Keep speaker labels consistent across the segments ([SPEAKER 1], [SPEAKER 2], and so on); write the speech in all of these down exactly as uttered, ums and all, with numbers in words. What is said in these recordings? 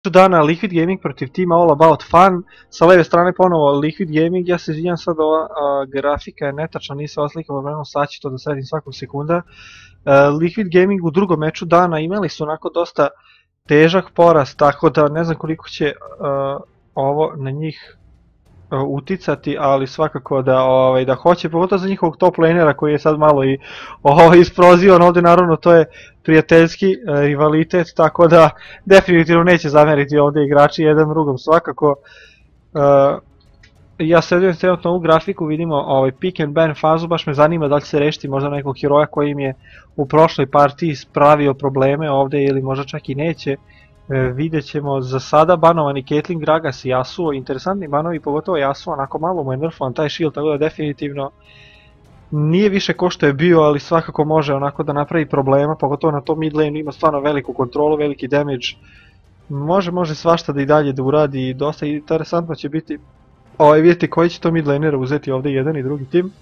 [SPEAKER 1] dana Liquid Gaming protiv tima All About Fun, sa leve strane ponovo Liquid Gaming, ja se izvinjam sad, ova a, grafika je netačna, nisam oslikao vremenom, sad ću to da sredim svakog sekunda. A, Liquid Gaming u drugom meču dana imali su onako dosta težak poraz, tako da ne znam koliko će a, ovo na njih a, uticati, ali svakako da, ovaj, da hoće, pogotovo za njihovog top lanera koji je sad malo i ovaj, isprozivan ovde, naravno to je prijateljski e, rivalitet, tako da definitivno neće zameriti ovde igrači jedan drugom svakako. E, ja sledujem trenutno ovu grafiku, vidimo ovaj pick and ban fazu, baš me zanima da li će se rešiti možda nekog heroja koji im je u prošloj partiji spravio probleme ovde ili možda čak i neće. E, vidjet ćemo za sada banovani Caitlyn, Gragas i Yasuo, interesantni banovi, pogotovo Yasuo, onako malo mu je nerfovan taj shield, tako da definitivno nije više ko što je bio, ali svakako može onako da napravi problema, pogotovo na tom mid lane ima stvarno veliku kontrolu, veliki damage. Može, može svašta da i dalje da uradi i dosta interesantno će biti ovaj, vidjeti koji će to mid lanera uzeti ovde jedan i drugi tim.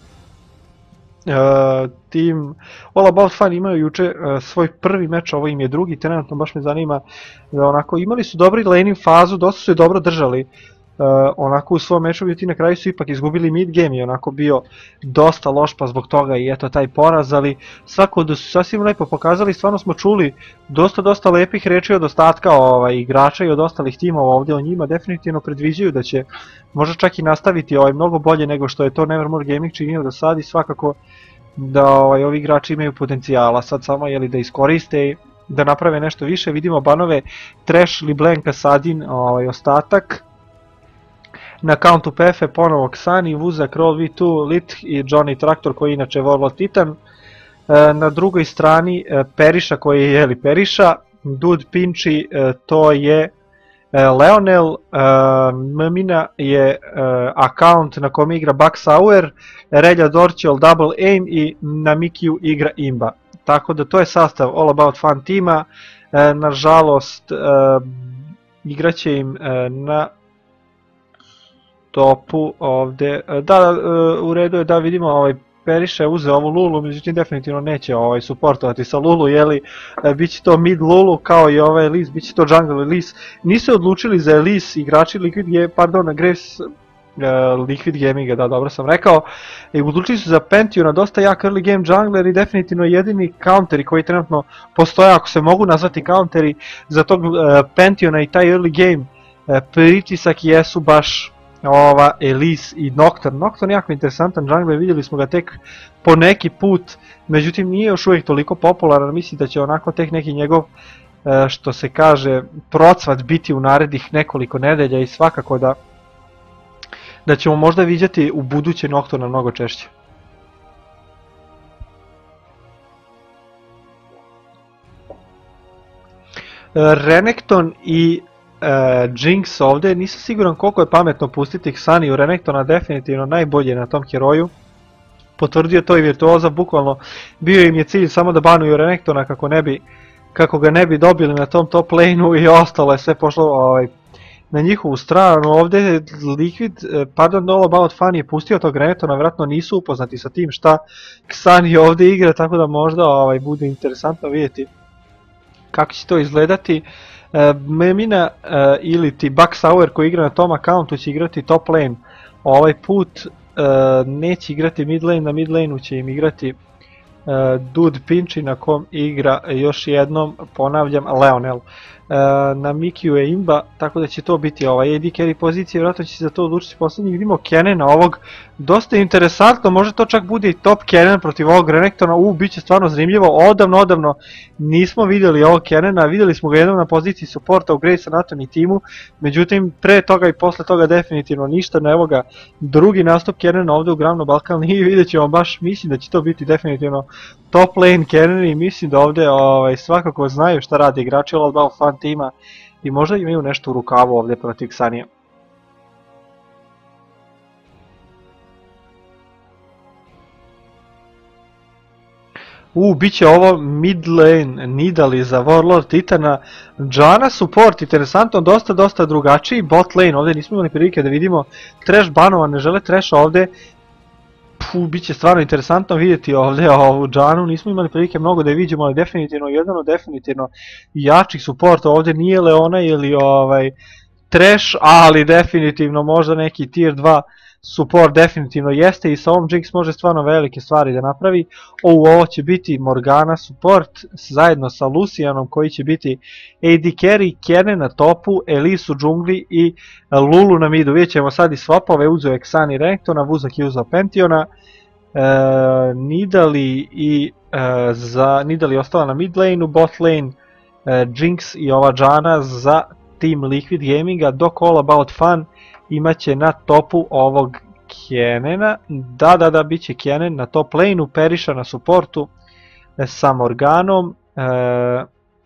[SPEAKER 1] Uh, tim All About Fun imaju juče uh, svoj prvi meč, ovo im je drugi, trenutno baš me zanima da onako imali su dobri laning fazu, dosta su je dobro držali. Uh, onako u svom meču, ti na kraju su ipak izgubili mid game i onako bio dosta loš pa zbog toga i eto taj poraz, ali svako da su sasvim lepo pokazali, stvarno smo čuli dosta dosta lepih reči od ostatka ovaj, igrača i od ostalih timova ovdje o njima, definitivno predviđaju da će možda čak i nastaviti ovaj, mnogo bolje nego što je to Nevermore Gaming činio do sad i svakako da ovaj, ovi igrači imaju potencijala, sad samo je li da iskoriste i da naprave nešto više. Vidimo banove Trash, LeBlanc, Kassadin, ovaj, ostatak. Na countu P F ponovo Xani, Vuzak, Roll V dva, Lit i Johnny Traktor koji je inače Warlord Titan. Na drugoj strani Periša koji je jeli Periša, Dude Pinchy to je Leonel, Mmina je account na kom igra Bucksauer, Relja Dorčel Double Aim i na Mikiju igra Imba. Tako da to je sastav All About Fun tima, nažalost igraće im na topu ovde, da, u redu je da vidimo ovaj Periša je uzeo ovu Lulu, međutim definitivno neće ovaj suportovati sa Lulu, jeli, biće to mid Lulu kao i ovaj Elise, biće to jungle Elise. Nisu odlučili za Elise igrači Liquid, pardon, Graves, uh, Liquid Gaminga, da, dobro sam rekao, i odlučili su za Pantheona, dosta jak early game jungler i definitivno jedini counteri koji trenutno postoje, ako se mogu nazvati counteri, za tog uh, Pantheona i taj early game uh, pritisak jesu baš ova Elise i Nocturne. Nocturne je jako interesantan jungler, vidjeli smo ga tek po neki put, međutim nije još uvijek toliko popularan, mislim da će onako tek neki njegov, što se kaže, procvat biti u narednih nekoliko nedelja i svakako da da ćemo možda vidjeti u buduće Nocturna mnogo češće. Renekton i Uh, Jinx ovdje, nisam siguran koliko je pametno pustiti Xani u Renektona, definitivno najbolje na tom heroju. Potvrdio to i Virtuoza, bukvalno bio im je cilj samo da banuju Renektona kako ne bi, kako ga ne bi dobili na tom top lane-u i ostalo je sve pošlo ovaj, na njihovu stranu. Ovdje Liquid, pardon, All About Fun je pustio tog Renektona, vjerojatno nisu upoznati sa tim šta Xani ovdje igra, tako da možda ovaj, bude interesantno vidjeti kako će to izgledati. Mmina uh, ili ti Bucksauer koji igra na tom accountu će igrati top lane, ovaj put uh, neće igrati mid lane, na mid laneu će im igrati uh, Dude Pinchy na kom igra još jednom, ponavljam, Leonel. Uh, na Mikiju je Imba, tako da će to biti ovaj A D carry pozicije, vjerojatno će se za to odlučiti posljednji. Vidimo Kenena ovog, dosta interesantno, može to čak bude i top Kennen protiv ovog Renektona, u, bit će stvarno zanimljivo, odavno, odavno nismo vidjeli ovog Kennena, vidjeli smo ga jednom na poziciji supporta u Grey's Anatomy timu, međutim pre toga i posle toga definitivno ništa, na evo ga drugi nastup Kennena ovdje u Gravno Balkan i vidjet ćemo baš, mislim da će to biti definitivno top lane Kennen i mislim da ovdje ovaj, svakako znaju šta radi igrači All About Fun tima i možda imaju nešto u rukavu ovdje protiv Xanija. U, bit će ovo mid lane Nidali za Warlord Titana, Janna support, interesantno, dosta dosta drugačiji, bot lane, ovdje nismo imali prilike da vidimo Trash banova, ne žele Trash ovdje, Puh, bit će stvarno interesantno vidjeti ovdje ovu Džanu, nismo imali prilike mnogo da je vidimo, ali definitivno jedan od definitivno jačih suporta ovdje nije Leona ili ovaj Trash, ali definitivno možda neki tier dva support definitivno jeste i sa ovom Jinx može stvarno velike stvari da napravi. O, ovo će biti Morgana support zajedno sa Lucianom koji će biti A D carry, Kene na topu, Elise u džungli i Lulu na midu. Vidjet ćemo sad i swapove, uzeo je Xani Renktona, Vuzak je uzeo Pantheona, e, Nidali i e, za Nidali ostala na mid lane, u bot lane e, Jinx i ova Džana za Team Liquid Gaminga, dok All About Fun imaće na topu ovog Kenena, da da da bit će Kenen na top laneu, Periša na supportu e, sa Morganom, e,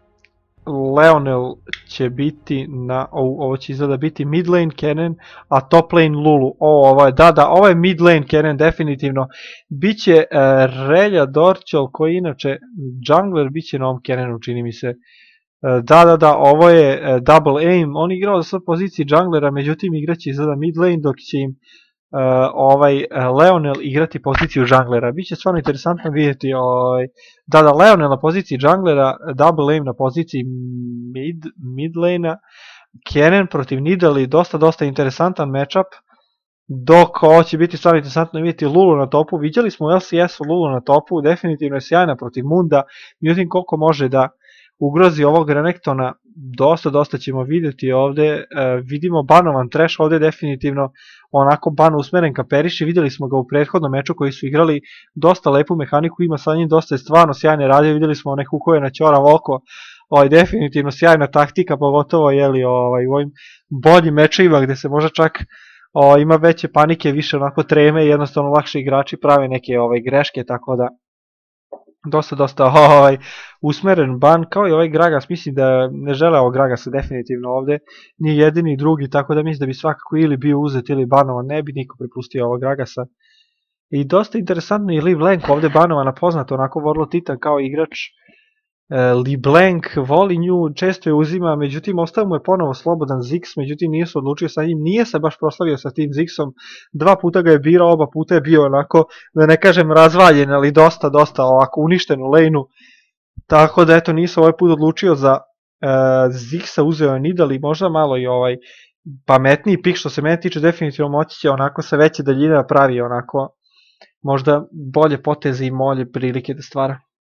[SPEAKER 1] Leonel će biti na, o, ovo će izgleda biti mid lane Kenen, a top lane Lulu. O, ovo je, da da, ovo je mid lane Kenen definitivno, bit će e, Relja Dorčel koji inače jungler, bit će na ovom Kenenu čini mi se. Da, da, da, ovo je double aim, on igrao za sve pozicije junglera, međutim igraće izgleda mid lane, dok će im uh, ovaj uh, Leonel igrati poziciju junglera. Biće stvarno interesantno vidjeti, ovaj, da, da, Leonel na poziciji junglera, double aim na poziciji mid, mid lane-a, Kennen protiv Nidali, dosta, dosta interesantan matchup, dok ovo će biti stvarno interesantno vidjeti Lulu na topu. Vidjeli smo u L C S-u Lulu na topu, definitivno je sjajna protiv Munda, međutim koliko može da ugrozi ovog Renektona, dosta, dosta ćemo vidjeti ovde, e, vidimo banovan Trash ovde definitivno, onako ban usmeren ka Periši, vidjeli smo ga u prethodnom meču koji su igrali, dosta lepu mehaniku ima sa njim, dosta je stvarno sjajne radio, vidjeli smo one hukove na ćorav oko, ovaj, definitivno sjajna taktika, pogotovo jeli, ovaj, u ovim boljim mečevima gde se možda čak o, ima veće panike, više onako treme i jednostavno lakše igrači prave neke ovaj, greške, tako da dosta, dosta ovaj, usmeren ban, kao i ovaj Gragas, mislim da ne žele ovog Gragasa definitivno ovde, nije jedini i drugi, tako da mislim da bi svakako ili bio uzet ili banovan, ne bi niko prepustio ovog Gragasa. I dosta interesantno je LeBlanc ovde banovana, poznato onako vrlo titan kao igrač. E, LeBlanc voli nju, često je uzima, međutim ostao mu je ponovo slobodan Ziggs, međutim nije se odlučio sa njim, nije se baš proslavio sa tim Ziggsom, dva puta ga je birao, oba puta je bio onako, da ne kažem razvaljen, ali dosta, dosta ovako uništen u lane-u, tako da eto nisam ovaj put odlučio za e, Ziggsa, uzeo je Nidali, možda malo i ovaj pametniji pik što se mene tiče, definitivno moći će onako sa veće daljine da pravi onako možda bolje poteze i bolje prilike da stvara.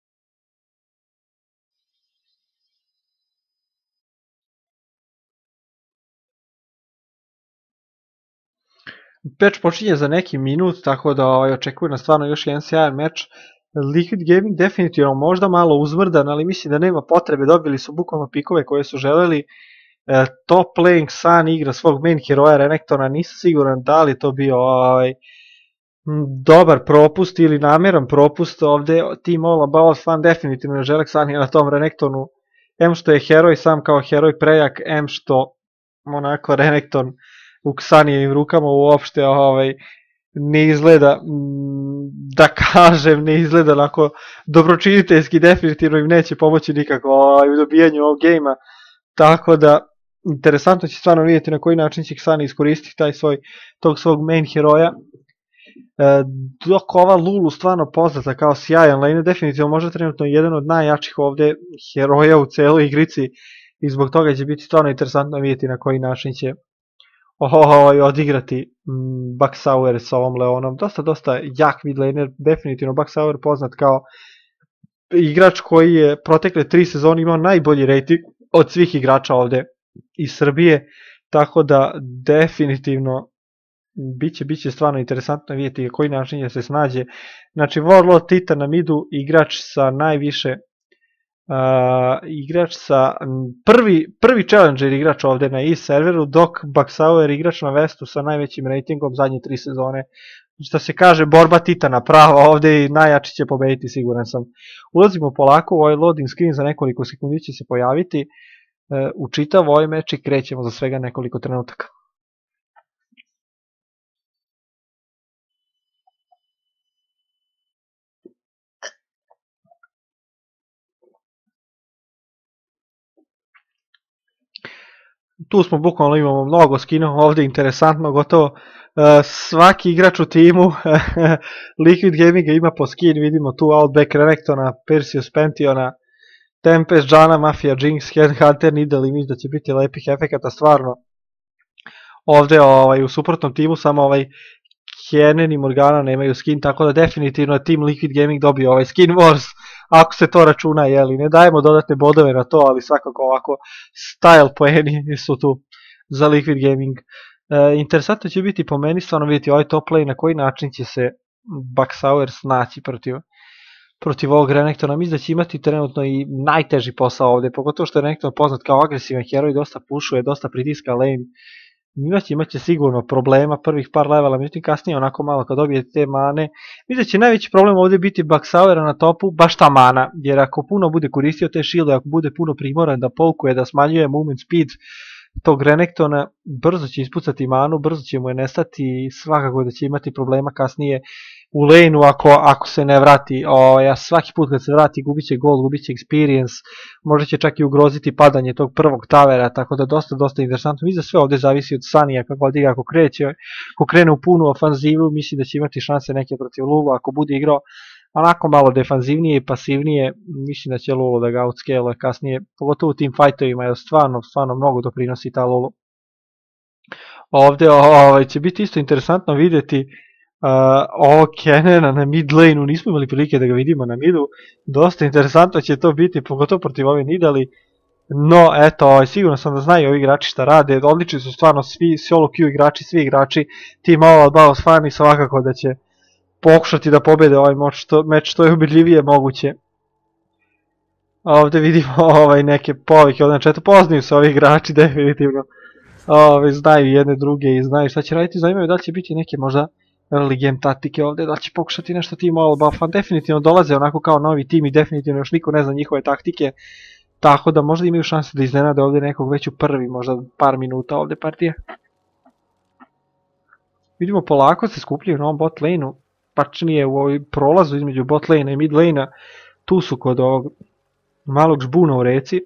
[SPEAKER 1] Meč počinje za neki minut, tako da ovaj, očekujem na stvarno još jedan sjajan meč. Liquid Gaming definitivno možda malo uzmrdan, ali mislim da nema potrebe, dobili su bukvalno pikove koje su želeli. E, top playing Sun igra svog main heroja Renektona, nisam siguran da li to bio ovaj, dobar propust ili nameran propust ovde. Team All About Fun definitivno ne žele Xani na tom Renektonu, em što je heroj sam kao heroj prejak, em što onako Renekton u Xanijevim rukama uopšte ovaj, ne izgleda, da kažem, ne izgleda onako dobročiniteljski, definitivno im neće pomoći nikako ovaj, u dobijanju ovog gejma, tako da interesantno će stvarno vidjeti na koji način će Xani iskoristiti taj svoj, tog svog main heroja. E, dok ova Lulu stvarno poznata kao sjajan lane, definitivno možda trenutno jedan od najjačih ovde heroja u celoj igrici i zbog toga će biti stvarno interesantno vidjeti na koji način će ovaj, odigrati mm, Bucksauer sa ovom Leonom. Dosta, dosta jak mid laner, definitivno Bucksauer poznat kao igrač koji je protekle tri sezone imao najbolji rating od svih igrača ovde iz Srbije, tako da definitivno biće, biće stvarno interesantno vidjeti koji način je se snađe. Znači Warlord Titan na midu, igrač sa najviše Uh, igrač sa prvi, prvi challenger igrač ovde na East serveru, dok Bucksauer igrač na Westu sa najvećim ratingom zadnje tri sezone. Što se kaže, borba titana prava ovde i najjači će pobediti, siguran sam. Ulazimo polako u ovaj loading screen, za nekoliko sekundi će se pojaviti uh, u čitav ovaj meč i krećemo za svega nekoliko trenutaka. Tu smo bukvalno imamo mnogo skinova, ovdje interesantno, gotovo uh, svaki igrač u timu Liquid Gaminga ima po skin, vidimo tu Outback Renekton, Perseus Pantheona, Tempest, Janna, Mafia, Jinx, Headhunter, Nidal i mislim da će biti lepih efekata stvarno. Ovdje ovaj, u suprotnom timu samo ovaj Kennen i Morgana nemaju skin, tako da definitivno je Team Liquid Gaming dobio ovaj Skin Wars, ako se to računa, jeli, ne dajemo dodatne bodove na to, ali svakako ovako style poeni su tu za Liquid Gaming. E, interesantno će biti po meni stvarno vidjeti ovaj top lane na koji način će se Bucksauer snaći protiv, protiv ovog Renektona. Mislim da će imati trenutno i najteži posao ovdje, pogotovo što je Renekton poznat kao agresivan heroj, dosta pušuje, dosta pritiska lane. Imaće, imaće sigurno problema prvih par levela, međutim kasnije onako malo kad dobije te mane. Mislim da će najveći problem ovdje biti Bucksauera na topu, baš ta mana, jer ako puno bude koristio te shielde, ako bude puno primoran da polkuje, da smanjuje movement speed tog Renektona, brzo će ispucati manu, brzo će mu je nestati i svakako da će imati problema kasnije u laneu ako, ako se ne vrati. O, ja svaki put kad se vrati gubit će gold, gubit će experience, možda će čak i ugroziti padanje tog prvog tavera, tako da dosta, dosta interesantno. Mislim da sve ovdje zavisi od Sunnyja kako god igra, ako kreće, ako krene u punu ofanzivu, mislim da će imati šanse neke protiv Lulu, ako bude igrao onako malo defanzivnije i pasivnije, mislim da će Lulu da ga outscale kasnije, pogotovo u tim fightovima, jer stvarno, stvarno mnogo doprinosi ta Lulu. Ovdje ovaj, će biti isto interesantno vidjeti uh, ovo Kennena na mid laneu, nismo imali prilike da ga vidimo na midu, dosta interesantno će to biti, pogotovo protiv ove Nidali, no eto, ovaj, sigurno sam da znaju ovi igrači šta rade, odlični su stvarno svi solo queue igrači, svi igrači, Team All About Fun i svakako da će pokušati da pobede ovaj meč što, meč što je ubedljivije moguće. Ovdje vidimo ovaj, neke povike ovdje na chatu, poznaju se ovi igrači definitivno, ovaj, znaju jedne druge i znaju šta će raditi, zanimaju da li će biti neke možda early game taktike ovdje, da li će pokušati nešto Team All About Fun, definitivno dolaze onako kao novi tim i definitivno još niko ne zna njihove taktike, tako da možda imaju šanse da iznenade ovdje nekog već u prvi, možda par minuta ovdje partije. Vidimo polako se skupljaju na ovom bot laneu, pačnije u ovoj prolazu između bot lane i mid lane-a, tu su kod ovog malog žbuna u reci.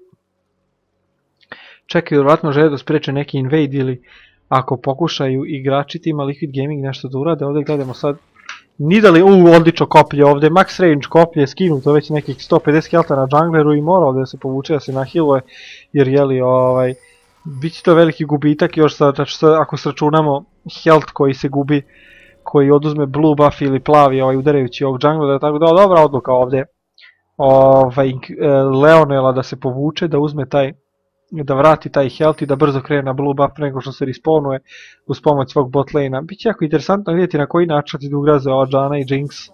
[SPEAKER 1] Čekaju, vjerojatno žele da spreče neki invade ili ako pokušaju igrači tima Liquid Gaming nešto da urade. Ovdje gledamo sad Nidali, uuu, odlično koplje ovdje, max range koplje, skinuto već nekih sto pedeset helta na jungleru i mora ovdje da se povuče, da se nahiluje, jer jeli ovaj, bit će to veliki gubitak još sad, ako sračunamo health koji se gubi, koji oduzme blue buff ili plavi ovaj, udarajući ovog junglera, tako da dobra odluka ovdje ovaj, Leonela da se povuče, da uzme taj, da vrati taj health i da brzo krene na blue buff nego što se respawnuje uz pomoć svog bot lane-a. Biće jako interesantno vidjeti na koji način ti ugraze ova Janna i Jinx.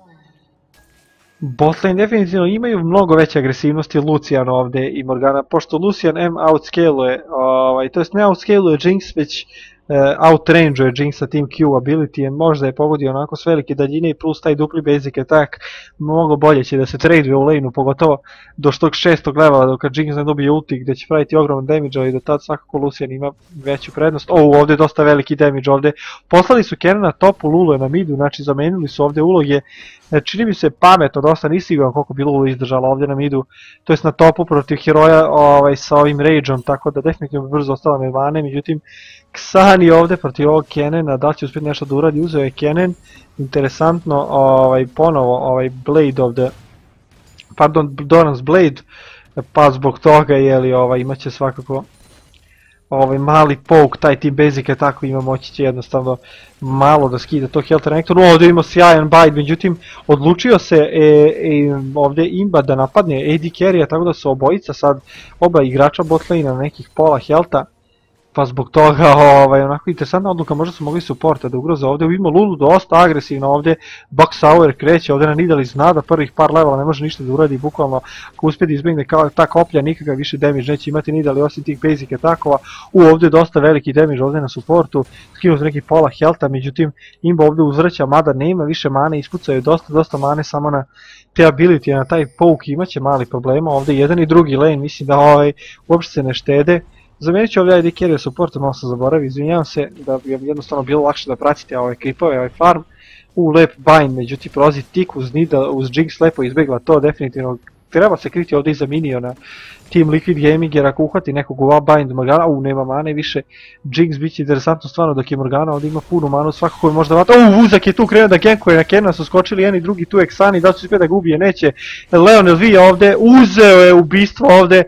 [SPEAKER 1] Bot lane definitivno imaju mnogo veće agresivnosti Lucian ovdje i Morgana, pošto Lucian M outscale-uje, ovaj, to jest ne outscale-uje Jinx, već Uh, outrange-uje Jinx sa tim Q ability, možda je pogodio onako s velike daljine i plus taj dupli basic attack, mnogo bolje će da se traduje u lane-u, pogotovo do tog šestog levela dok Jinx ne dobije ulti gdje će praviti ogroman damage, ali do tad svakako Lucian ima veću prednost. O, ovdje je dosta veliki damage ovdje. Poslali su Kennen na topu, Lulu je na midu, znači zamenili su ovdje uloge. Čini mi se pametno, dosta nisi siguran koliko bi Lulu izdržala ovdje na midu, to jest na topu protiv heroja ovaj, sa ovim rageom, tako da definitivno brzo ostala me vane, međutim Xani ovdje protiv ovog Kennena, da li će uspjeti nešto da uradi, uzeo je Kennen, interesantno, ovaj, ponovo ovaj Blade ovdje, pardon, Doran's Blade, pa zbog toga jeli, ovaj, imat će svakako ovaj mali poke, taj tip basic tako ima moći će jednostavno malo da skida to health Renekton. Ovdje ima sjajan bite, međutim odlučio se e, e, ovdje Imba da napadne A D carry-a, tako da su obojica sad oba igrača bot lane na nekih pola healtha, pa zbog toga ovaj, onako interesantna odluka, možda su mogli supporta da ugroze ovdje. Vidimo Lulu dosta agresivno ovdje, Bucksauer kreće ovdje na Nidali, zna da prvih par levela ne može ništa da uradi, bukvalno ako uspije da izbjegne ta koplja nikakav više damage neće imati Nidali osim tih basic atakova. U ovdje dosta veliki damage ovdje na supportu, skinuo neki pola healtha, međutim Imba ovdje uzvraća, mada nema više mane, ispucao je dosta dosta mane samo na te ability, na taj poke imaće mali problema, ovdje jedan i drugi lane mislim da ovaj, uopšte se ne štede. Zamijenit ću ovdje I D carry supporta, malo sam zaboravio, izvinjavam se da bi jednostavno bilo lakše da pratite ove creepove, ovaj farm. U lep bind, međutim prolazi tik uz Nida, uz Jinx lepo izbjegla to, definitivno treba se kriti ovdje iza miniona Team Liquid Gaming, jer ako uhvati nekog u bind Morgana, u nema mane više, Jinx bit će interesantno stvarno dok je Morgana, ovdje ima punu manu, svakako je možda vata, u Vuzak je tu krenuo da gankuje, na Kenana su skočili jedan i drugi tu Eksani, da su sve da ga ubije, neće, Leon Elvija ovdje, uzeo je ubistvo ovdje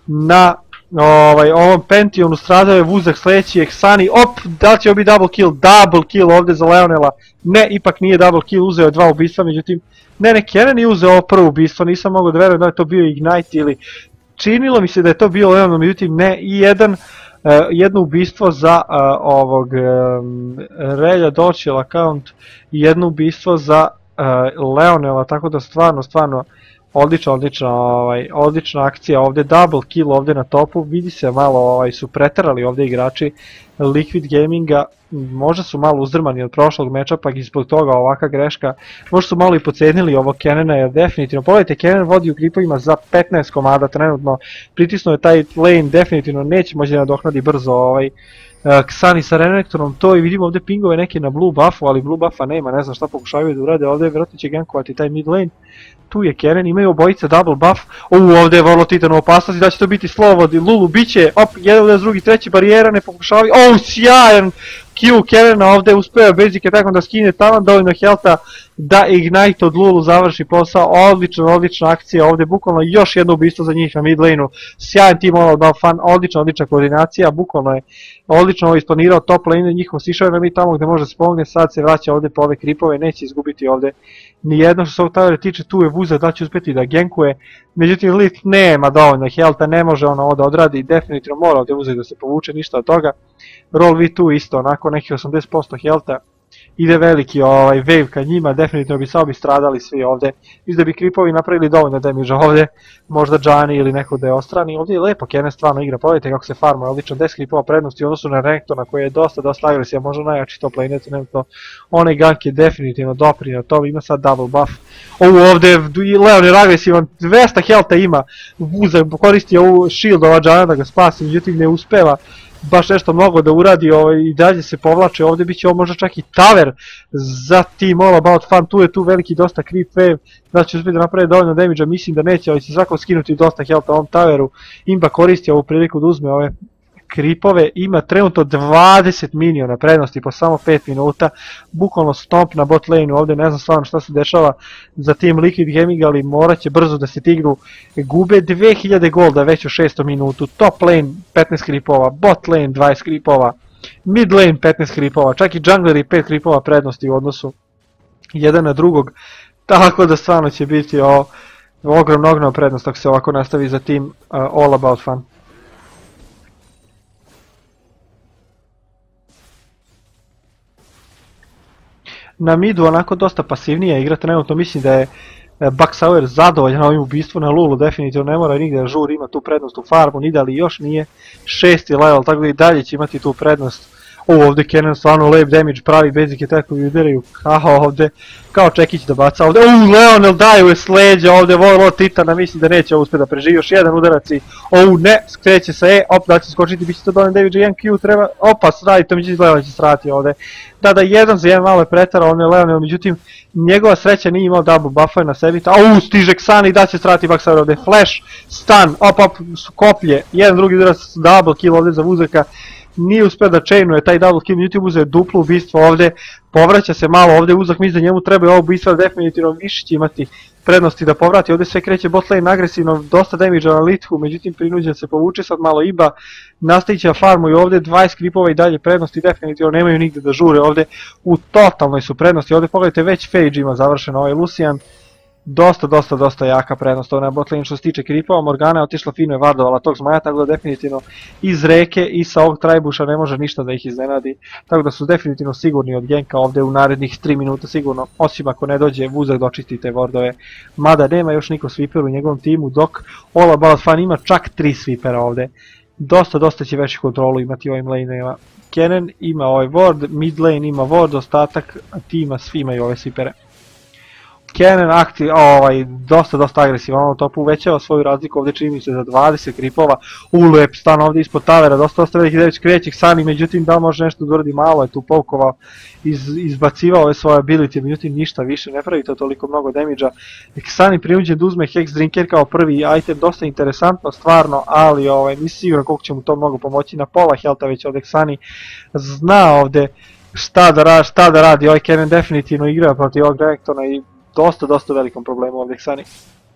[SPEAKER 1] na ovaj, ovom Pentionu, stradao je Vuzak, sljedeći Eksani, op, da li će ovo biti double kill, double kill ovdje za Leonela, ne, ipak nije double kill, uzeo je dva ubistva, međutim, ne, ne, Kenan je uzeo ovo prvo ubistvo, nisam mogao da verujem da je to bio Ignite ili činilo mi se da je to bio Leon, međutim ne, i jedan, uh, jedno ubistvo za uh, ovog um, Relja Dočel account i jedno ubistvo za uh, Leonela, tako da stvarno, stvarno odlična, odlična, ovaj, odlična akcija ovdje, double kill ovdje na topu, vidi se malo ovaj, su preterali ovdje igrači Liquid Gaminga, možda su malo uzdrmani od prošlog meča pa i zbog toga ovaka greška, možda su malo i podcenili ovo Kenana jer definitivno, pogledajte Kenan vodi u klipovima za petnaest komada trenutno, pritisnuo je taj lane, definitivno neće moći da nadoknadi brzo ovaj Ksani sa Renektorom, to i vidimo ovdje pingove neke na blue buffu, ali blue buffa nema, ne znam šta pokušavaju da urade, ovdje vjerojatno će gankovati taj mid lane, tu je Kenan, imaju obojice double buff, uuu ovdje je vrlo Titan u opasnosti, da će to biti Slovod i Lulu, bit će, op, jedan ovdje drugi, treći barijera, ne pokušavaju, oh, sjajan Q Kenana ovdje, uspeo basic attack da skine taman dovoljno healtha da Ignite od Lulu završi posao, odlična, odlična akcija ovdje, bukvalno još jedno ubistvo za njih na mid laneu, sjajan team all about fun, odlična, odlična koordinacija, bukvalno je odlično ovo isplanirao top lane, njihov sišao je na mid tamo gdje može se pomogne, sad se vraća ovdje po ove kripove, neće izgubiti ovdje nijedno što se ovog tavera tiče, tu je Vuzak da će uspjeti da gankuje, međutim Lit nema dovoljno healtha, ne može ono ovdje odradi, definitivno mora ovdje Vuzak da se povuče, ništa od toga, Roll V tu isto, onako nekih osamdeset posto healtha, ide veliki ovaj wave ka njima, definitivno bi samo bi stradali svi ovdje, mislim da bi kripovi napravili dovoljno damage ovdje, možda Džani ili neko da je ostrani, ovdje je lepo Kenan stvarno igra, pogledajte kako se farma, odlično deset kripova prednosti u odnosu na Renektorna koji je dosta, dosta agresivan, možda najjači top laner trenutno, onaj gank je definitivno doprinio to, ima sad double buff, ovo ovdje Leon je agresivan, dvesta healtha ima, Vuzak koristi ovu shield ova Džana da ga spasi, međutim ne uspeva baš nešto mnogo da uradi ovaj, i dalje se povlače, ovdje bit će ovo možda čak i tower za Team All About Fun, tu je tu veliki dosta creep wave, da će uspjeti da napravi dovoljno damage-a, mislim da neće, ali će svako skinuti dosta health-a ovom toweru, Imba koristi ovu priliku da uzme ove kripove, ima trenutno dvadeset miniona prednosti po samo pet minuta, bukvalno stomp na bot lane-u, ovdje ne znam stvarno šta se dešava za Team Liquid Gaming, ali morat će brzo da se tigru, gube dve hiljade golda već u šestom minutu, top lane petnaest kripova, bot lane dvadeset kripova, mid lane petnaest kripova, čak i jungleri pet kripova prednosti u odnosu jedan na drugog, tako da stvarno će biti o, ogromno, ogromno prednost ako se ovako nastavi za Team uh, All About Fun. Na midu onako dosta pasivnija igra, trenutno mislim da je Bucksauer zadovoljan ovim ubistvom na Lulu, definitivno ne mora nigdje da žuri, ima tu prednost u farmu, ni da li još nije šesti level, tako da i dalje će imati tu prednost. O, ovdje Kenan stvarno lep damage, pravi basic attackovi udaraju kao ovdje, kao Čekić da baca ovdje, uuu, Leonel daju je s leđa ovdje, Volo Titana, mislim da neće uspjeti da preživi još jedan udarac i, ou ne, skreće se, e, op, da će skočiti, bit će to dovoljno damage, jedan Q treba, opa, sradi, to mi će izgleda da će srati ovdje. Da, da, jedan za jedan malo je pretarao, on je Leonel, međutim, njegova sreća nije imao double buffa na sebi, au, stiže Ksani, da će srati Bucksauer ovdje, flash, stun, op, op, koplje, jedan drugi udarac, double kill ovdje za Vuzaka. Nije uspio da chainuje taj double kill, međutim uzeo je duplo ubistvo ovdje, povraća se malo ovdje, Uzak misli da njemu treba ovo ubistvo, definitivno više će imati prednosti da povrati, ovdje sve kreće bot lane agresivno, dosta damage na Lithu, međutim prinuđen se povuče, sad malo Iba, nastavit će farmu i ovdje dvadeset kripova i dalje prednosti, definitivno nemaju nigdje da žure ovdje, u totalnoj su prednosti, ovdje pogledajte već Phage ima završeno ovaj Lucian, dosta, dosta, dosta jaka prednost na bot lane što se tiče kripova, Morgana je otišla fino i vardovala tog zmaja, tako da definitivno iz reke i sa ovog trajbuša ne može ništa da ih iznenadi, tako da su definitivno sigurni od genka ovdje u narednih tri minuta sigurno, osim ako ne dođe Vuzak da očisti te wardove, mada nema još niko sweeper u njegovom timu, dok All About Fun ima čak tri sweepera ovdje, dosta, dosta će veći kontrolu imati ovim laneima. Kenan ima ovaj ward, mid lane ima ward, ostatak tima svi imaju ove sweepere. Kennen aktiv, ovaj, dosta, dosta agresivan, ono top uvećava svoju razliku, ovdje čini mi se za dvadeset kripova, ulep stan ovdje ispod tavera, dosta, dosta veliki deveć kreće Xani, međutim da može nešto da uradi, malo je tu povkovao, iz, izbacivao je svoje ability, međutim ništa više, ne pravi to toliko mnogo damage-a. Xani prinuđen da uzme Hex Drinker kao prvi item, dosta interesantno stvarno, ali ovaj, nisi siguran koliko će mu to mnogo pomoći, na pola healtha već ovdje Xani zna ovdje šta da, ra šta da radi, ovaj Kennen definitivno igra protiv ovog Renektona i dosta, dosta velikom problemu ovdje Xani.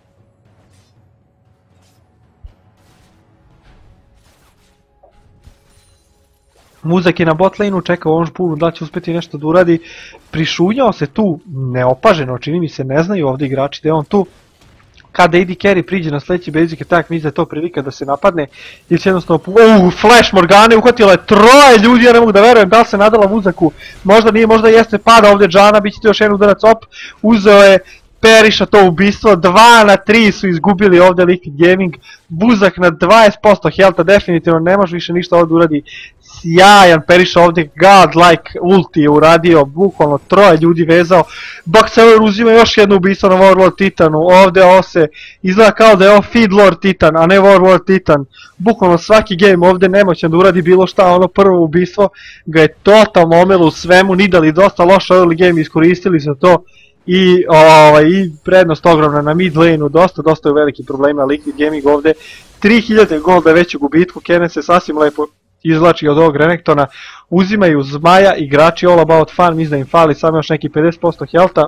[SPEAKER 1] Muzak je na bot lane-u, čeka u ovom pulu da će uspjeti nešto da uradi, prišunjao se tu neopaženo, čini mi se, ne znaju ovdje igrači da je on tu. Kada A D carry priđe na sledeći basic attack, mislim da je to prilika da se napadne, ili će jednostavno, uuu, flash Morgane, uhvatila je troje ljudi, ja ne mogu da verujem, da li se nadala Muzaku, možda nije, možda jeste, pada ovdje Džana, bit će to još jedan udarac, op, uzeo je Periša to ubistvo, dva na tri su izgubili ovdje Liquid Gaming, Muzak na dvadeset posto healtha, definitivno ne može više ništa ovdje uradi, sjajan Periša ovdje, godlike ulti je uradio, bukvalno troje ljudi vezao, Bakseler uzima još jedno ubistvo na Warlord Titanu, ovdje ovo se izgleda kao da je ovo Feedlord Titan, a ne Warlord Titan, bukvalno svaki game ovdje nemoćan da uradi bilo šta, ono prvo ubistvo ga je totalno omelo u svemu, Nidali dosta loš early game, iskoristili za to, I, ovaj, i prednost ogromna na mid lane-u, dosta, dosta je veliki problema Liquid Gaming ovdje, tri hiljade golda već u gubitku, Kennen se sasvim lepo izvlači od ovog Renektona, uzimaju Zmaja, igrači All About Fun, mislim da im fali samo još neki pedeset posto healtha,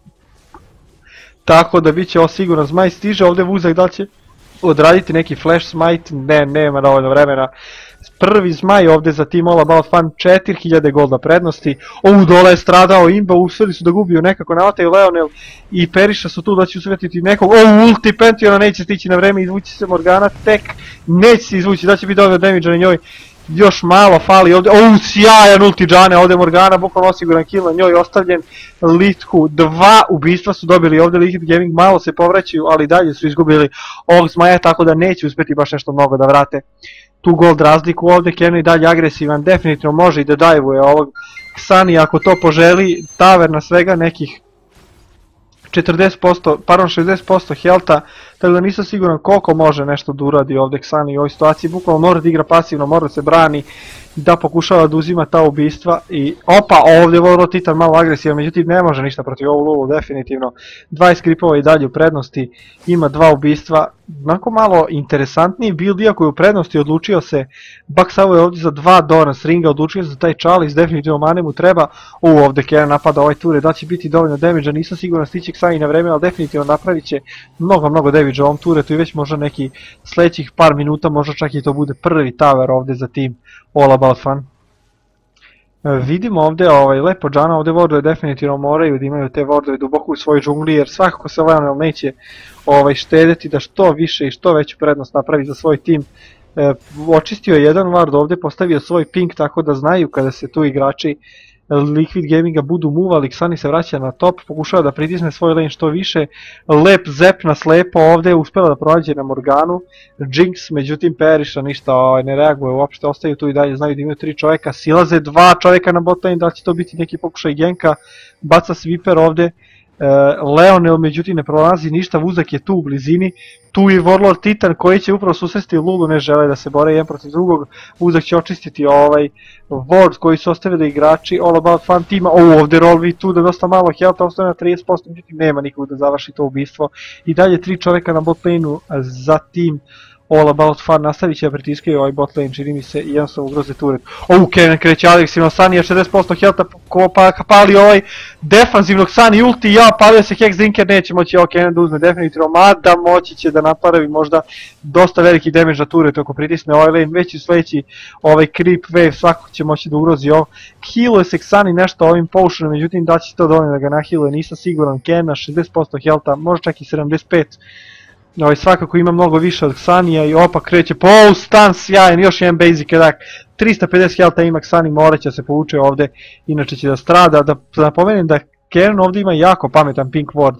[SPEAKER 1] tako da bit će ovo sigurno. Zmaj stiže ovdje Muzak, da li će odraditi neki flash smite, ne, nema dovoljno vremena. Prvi Zmaj ovdje za Team All About Fun, četiri hiljade golda prednosti, ovu dole je stradao Imba, uspjeli su da gubiju nekako, navataju Leonel i Periša su tu da će usvetiti nekog, ovu ulti Pentiona neće stići na vreme, izvući se Morgana, tek neće se izvući, da će biti dovoljno damage na njoj, još malo fali ovdje, ovu sjajan ulti Džane, ovdje Morgana, bukvalno osiguran kill na njoj, ostavljen Litku, dva ubistva su dobili ovdje Liquid Gaming, malo se povraćaju, ali dalje su izgubili ovog Zmaja, tako da neće uspjeti baš nešto mnogo da vrate tu gold razliku ovdje. Kennen i dalje agresivan, definitivno može i da dajvuje ovog Xani ako to poželi, taverna svega nekih četrdeset posto, pardon šezdeset posto healtha, tako da nisam siguran koliko može nešto da uradi ovdje Xani u ovoj situaciji, bukvalno mora da igra pasivno, mora da se brani, da pokušava da uzima ta ubistva i opa, ovdje je Warlord Titan malo agresivan, međutim ne može ništa protiv ovu Lulu, definitivno, dvadeset kripova i dalje u prednosti, ima dva ubistva, onako malo interesantniji build, iako je u prednosti, odlučio se, backsavo je ovdje za dva Dona s ringa, odlučio se za taj Chalice, definitivno mane mu treba, u ovdje Kennen napada ovaj ture, da će biti dovoljno damage-a, nisam siguran stići Xani na vreme, ali definitivno napravit će mnogo, mnogo damage-a u ovom turetu i već možda neki sljedećih par minuta, možda čak i to bude prvi tower ovdje za Team All About Fun. E, vidimo ovdje ovaj, lepo Džana, ovdje wardove definitivno moraju da imaju te wardove duboko u svojoj džungli, jer svakako se Leonel neće ovaj, štedeti da što više i što veću prednost napravi za svoj tim. E, očistio je jedan ward ovdje, postavio svoj ping tako da znaju kada se tu igrači Liquid Gaminga budu muvali, Xani se vraća na top, pokušava da pritisne svoj lane što više, lep zep na slepo ovdje, uspjela da prođe na Morganu, Jinx, međutim Periša ništa ovaj, ne reaguje uopšte, ostaju tu i dalje, znaju da imaju tri čovjeka, silaze dva čovjeka na bot lane, da će to biti neki pokušaj genka, baca sweeper ovdje, Leonel međutim ne prolazi ništa, Muzak je tu u blizini, tu je Warlord Titan koji će upravo susresti Lulu, ne žele da se bore jedan protiv drugog, Muzak će očistiti ovaj ward koji su ostavili igrači All About Fun tima, o ovdje Rolvi tu da dosta malo healtha, ostaje na trideset posto, međutim nema nikog da završi to ubistvo i dalje tri čovjeka na bot lane-u za tim All About Fun, nastavit će da pritiskaju ovaj bot lane, čini mi se i jednostavno ugroze turet. Ovu Kennen kreće agresivno, Xani je šezdeset posto healtha, pa pali ovaj defanzivnog Xani ulti, ja palio se Hex Drinker, neće moći ovo Kennen da uzme definitivno, mada moći će da napravi možda dosta veliki damage na turet ako pritisne ovaj lane, već i sledeći ovaj creep wave svakako će moći da ugrozi ovo. Healuje se Xani nešto ovim potionom, međutim da će to dovoljno da ga nahiluje, nisam siguran. Kennen šezdeset posto healtha, možda čak i sedamdeset pet. Ovaj, svakako ima mnogo više od Xanija i opa kreće, po stun sjajan, još jedan basic attack, trista pedeset healtha ima Xani, morat će se povuče ovdje, inače će da strada, da napomenem da Kennen ovdje ima jako pametan pink ward,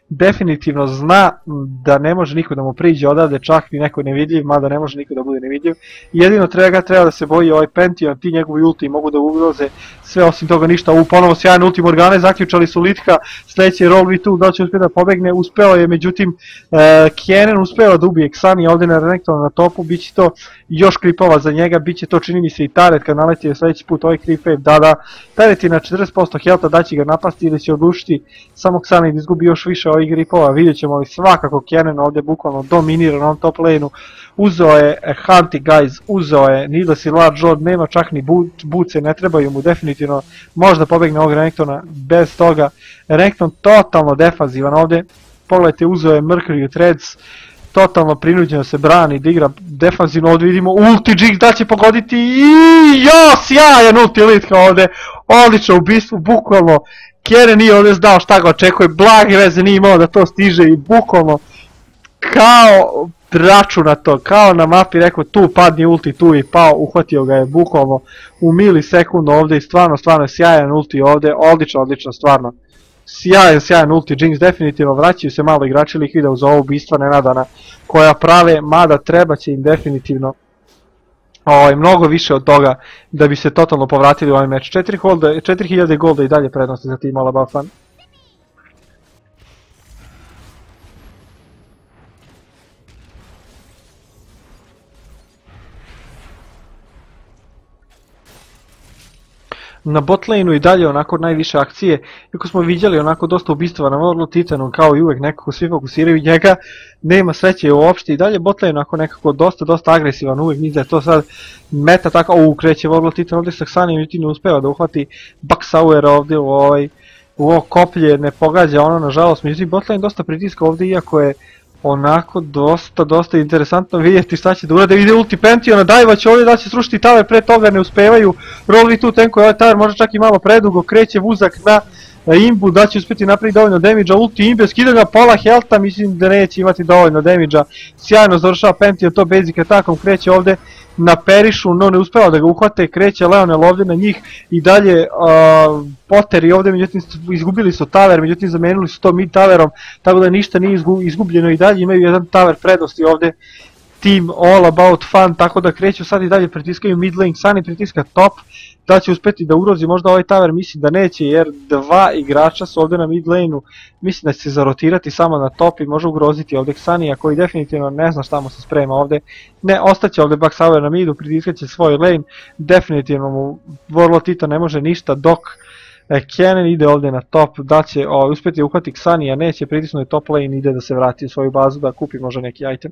[SPEAKER 1] definitivno zna da ne može niko da mu priđe odavde, čak ni neko nevidljiv, mada ne može niko da bude nevidljiv. Jedino treba ga treba da se boji ovaj Pantheon, ti njegovi ulti mogu da ugroze sve, osim toga ništa. U ponovo sjajan ulti Morgane, zaključali su Litka, sledeći je Roll V two, da će uspjeti da pobegne, uspeo je, međutim uh, Kennen uspeo da ubije Xani ovdje na Renekton na topu, bit će to još kripova za njega, bit će to čini mi se i Taret kad naleti sledeći put ovaj creep wave, da da, Taret je na četrdeset posto healtha, da će ga napasti ili će odlučiti samo Xani da izgubi još više ovih gripova, vidjet ćemo, ali svakako Kennen ovdje bukvalno dominira na top lane-u, uzeo je Hunty guys, uzeo je Needless i Large Lord, nema čak ni buce, ne trebaju mu definitivno, možda pobegne ovog Renektona bez toga. Renekton totalno defazivan ovdje, pogledajte, uzeo je Mercury Threads, totalno prinuđeno se brani, da igra defanzivno, ovdje vidimo ulti Jinx da će pogoditi i jo, sjajan ulti Litka ovdje, odlično ubistvo, bukvalno, Kennen nije ovdje znao šta ga očekuje, blage veze nije imao da to stiže i bukvalno kao računa to, kao na mapi rekao tu padni ulti, tu i pao, uhvatio ga je bukvalno u milisekundu ovdje i stvarno, stvarno sjajan ulti ovdje, odlično, odlično, stvarno. Sjajan, sjajan ulti Jinx, definitivno vraćaju se malo igrači Liquida uz ovo ubistva nenadana koja prave, mada treba će im definitivno ovaj, mnogo više od toga da bi se totalno povratili u ovaj meč. četiri hiljade golda i dalje prednosti za Team All About Fun. Na botlane-u i dalje onako najviše akcije, iako smo vidjeli onako dosta ubistava na World Titanu, kao i uvek nekako svi fokusiraju njega, nema sreće uopšte i dalje botlane onako nekako dosta, dosta agresivan, uvek mislim da je to sad meta tako, u kreće World Titan ovdje sa Xani, međutim ne uspeva da uhvati Bucksauer ovdje u ovaj, u ovo koplje, ne pogađa ono nažalost, međutim botlane dosta pritiska ovdje iako je onako dosta, dosta interesantno vidjeti šta će da urade, ide ulti Pantheona, dajva će ovdje da će srušiti tower, pre toga ne uspevaju, Roll V two tankuje ovaj tower, možda čak i malo predugo, kreće Vuzak na imbu, da će uspjeti napraviti dovoljno damage-a, ulti imbe, skida ga pola healtha, mislim da neće imati dovoljno damage-a, sjajno završava Pantheon to basic atakom, kreće ovdje na Perišu, no ne uspeva da ga uhvate, kreće Leonel ovdje na njih i dalje uh, Potteri ovdje, međutim izgubili su tower, međutim zamenili su to mid towerom, tako da ništa nije izgubljeno i dalje imaju jedan tower prednosti ovdje Team All About Fun, tako da kreću sad i dalje pritiskaju mid lane, Xani pritiska top, da će uspjeti da ugrozi možda ovaj tower, mislim da neće jer dva igrača su ovdje na mid lane-u, mislim da će se zarotirati samo na top i može ugroziti ovdje Xanija koji definitivno ne zna šta mu se sprema ovdje, ne, ostaće ovdje Bucksauer na midu, pritiskat će svoj lane, definitivno mu Warlord Titan ne može ništa dok Kennen ide ovdje na top, da će o, uspjeti uhvati Xanija, neće pritisnuti top lane, ide da se vrati u svoju bazu da kupi možda neki item.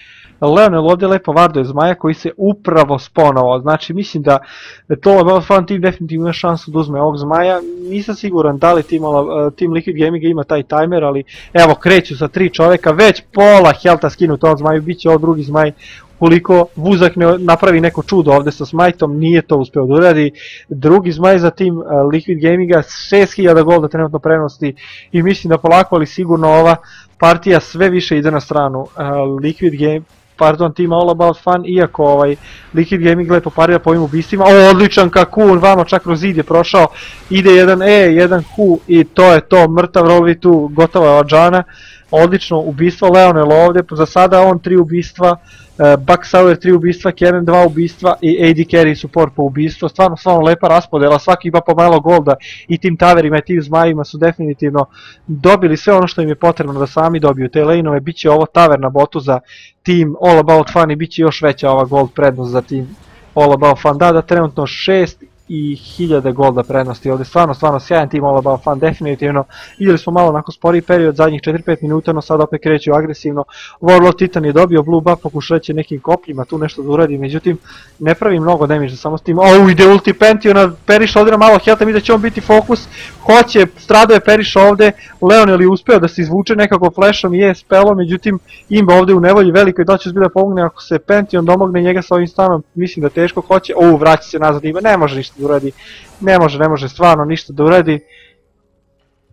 [SPEAKER 1] Leonel ovdje lepo varduje Zmaja koji se upravo sponovao, znači mislim da to All About Fun team definitivno ima šansu da uzme ovog Zmaja, nisam siguran da li Team, uh, team Liquid Gaming ima taj timer, ali evo kreću sa tri čovjeka, već pola healtha skinuti od Zmaju, bit će ovo drugi Zmaj, koliko Vuzak ne napravi neko čudo ovdje sa Smajtom, nije to uspio da uradi, drugi Zmaj za Team uh, Liquid Gaminga, šest hiljada golda trenutno prenosti i mislim da polako ali sigurno ova partija sve više ide na stranu uh, Liquid Game, pardon, Team All About Fun, iako ovaj Liquid Gaming lepo parira po ovim ubistvima, o, odličan Kakun, vamo čak kroz zid je prošao, ide jedan E, jedan Q i to je to, mrtav Roll V two, gotova je Adžana, odlično ubistvo, Leonel ovdje, za sada on tri ubistva, uh, Bucksauer tri ubistva, Kennen dva ubistva i A D Carry support po ubistvu, stvarno stvarno lepa raspodela, svaki ima po malo golda i tim taverima i tim Zmajima su definitivno dobili sve ono što im je potrebno da sami dobiju te lane-ove, bit će ovo taver na botu za Team All About Fun i bit će još veća ova gold prednost za Team All About Fun, da da trenutno šest i hiljade golda prednosti ovdje, stvarno, stvarno sjajan Team All About Fun, definitivno, vidjeli smo malo onako sporiji period, zadnjih četiri pet minuta, no sad opet kreću agresivno, Warlord Titan je dobio blue buff, pokušaće nekim kopljima tu nešto da uradi, međutim, ne pravi mnogo damage samo s tim, o, ide ulti Pantheona, Periš ovdje na malo healtha, mi da će on biti fokus, hoće, stradao je Periš ovdje, Leonel je uspio da se izvuče nekako flashom i je spelom, međutim, Imba ovdje u nevolji velikoj, da će zbilja pomogne ako se Pantheon domogne njega sa ovim stanom, mislim da teško hoće, o, vraća se nazad Imba, ne može ništa da uradi, ne može, ne može stvarno ništa da uradi.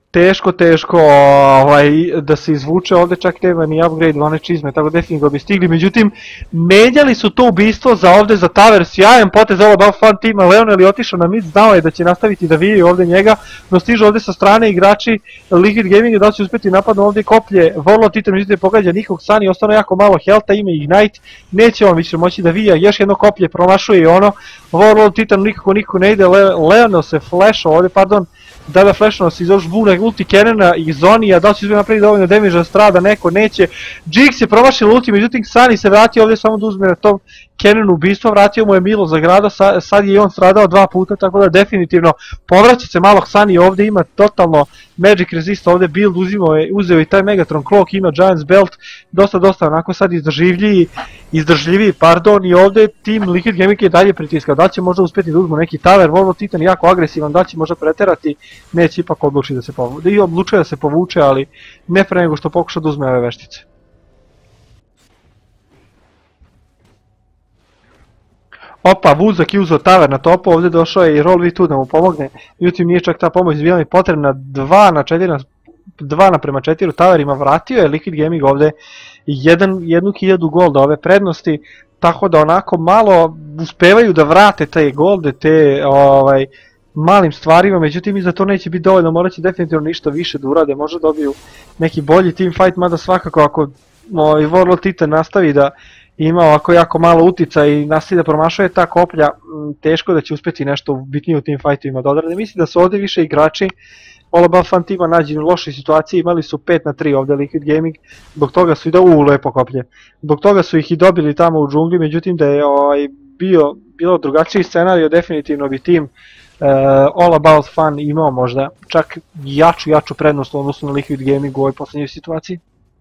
[SPEAKER 1] teško, teško ovaj, da se izvuče, ovdje čak nema ni upgrade, one čizme, tako definitivno bi stigli, međutim, menjali su to ubistvo za ovdje za Tower, sjajan potez All About Fun tima, Leonel je otišao na mid, znao je da će nastaviti da vije ovdje njega, no stižu ovdje sa strane igrači Liquid Gaming, da će uspjeti napadnu ovdje koplje, Warlord Titan, međutim, pogađa nikog, Sunny, ostano jako malo healtha, ima Ignite, neće on više moći da vija, još jedno koplje promašuje i ono, Warlord Titan nikako nikako ne ide, Le Leonel se flashao ovdje, pardon, da da flashano se iz ovog žbuna ulti Cannona i Zonija, da li će izbjeti napraviti dovoljno damage da strada, neko neće. Jinx je promašila ulti, međutim Sunny se vratio ovdje samo da uzme na tom Cannonu ubistvo, vratio mu je Milo za grada, sa, sad je i on stradao dva puta, tako da definitivno povraća se malo Sunny ovdje, ima totalno Magic Resist ovdje build, uzimao je, uzeo i taj Megatron Cloak, ima Giants Belt, dosta dosta onako sad izdržljiviji, izdržljiviji, pardon, i ovdje tim Liquid Gaming je dalje pritiska, da li će možda uspjeti da uzmu neki Tower, Warlord Titan jako agresivan, da li će možda preterati, neće ipak odluči da se povuče, i odlučuje da se povuče, ali ne pre nego što pokuša da uzme ove veštice. Opa, Vuzak je uzeo Tower na topu, ovdje došao je i Roll V two da mu pomogne, međutim nije čak ta pomoć bila mi potrebna, dva na četiri, dva naprema četiri Towerima, vratio je Liquid Gaming ovdje jednu hiljadu golda ove prednosti, tako da onako malo uspevaju da vrate te golde, te ovaj, malim stvarima, međutim i za to neće biti dovoljno, morat će definitivno ništa više da urade, možda dobiju neki bolji teamfight, mada svakako ako ovaj, Warlord Titan nastavi da ima ovako jako malo utica i nastavi da promašuje ta koplja, teško da će uspjeti nešto bitnije u teamfightovima da odrade. Mislim da su ovdje više igrači All About Fun tima nađeni u lošoj situaciji, imali su pet na tri ovdje Liquid Gaming, zbog toga su i da u lepo koplje, zbog toga su ih i dobili tamo u džungli, međutim da je ovaj, bio, bilo drugačiji scenario, definitivno bi tim uh, All About Fun imao možda čak jaču, jaču prednost u odnosu na Liquid Gaming u ovoj posljednjoj situaciji.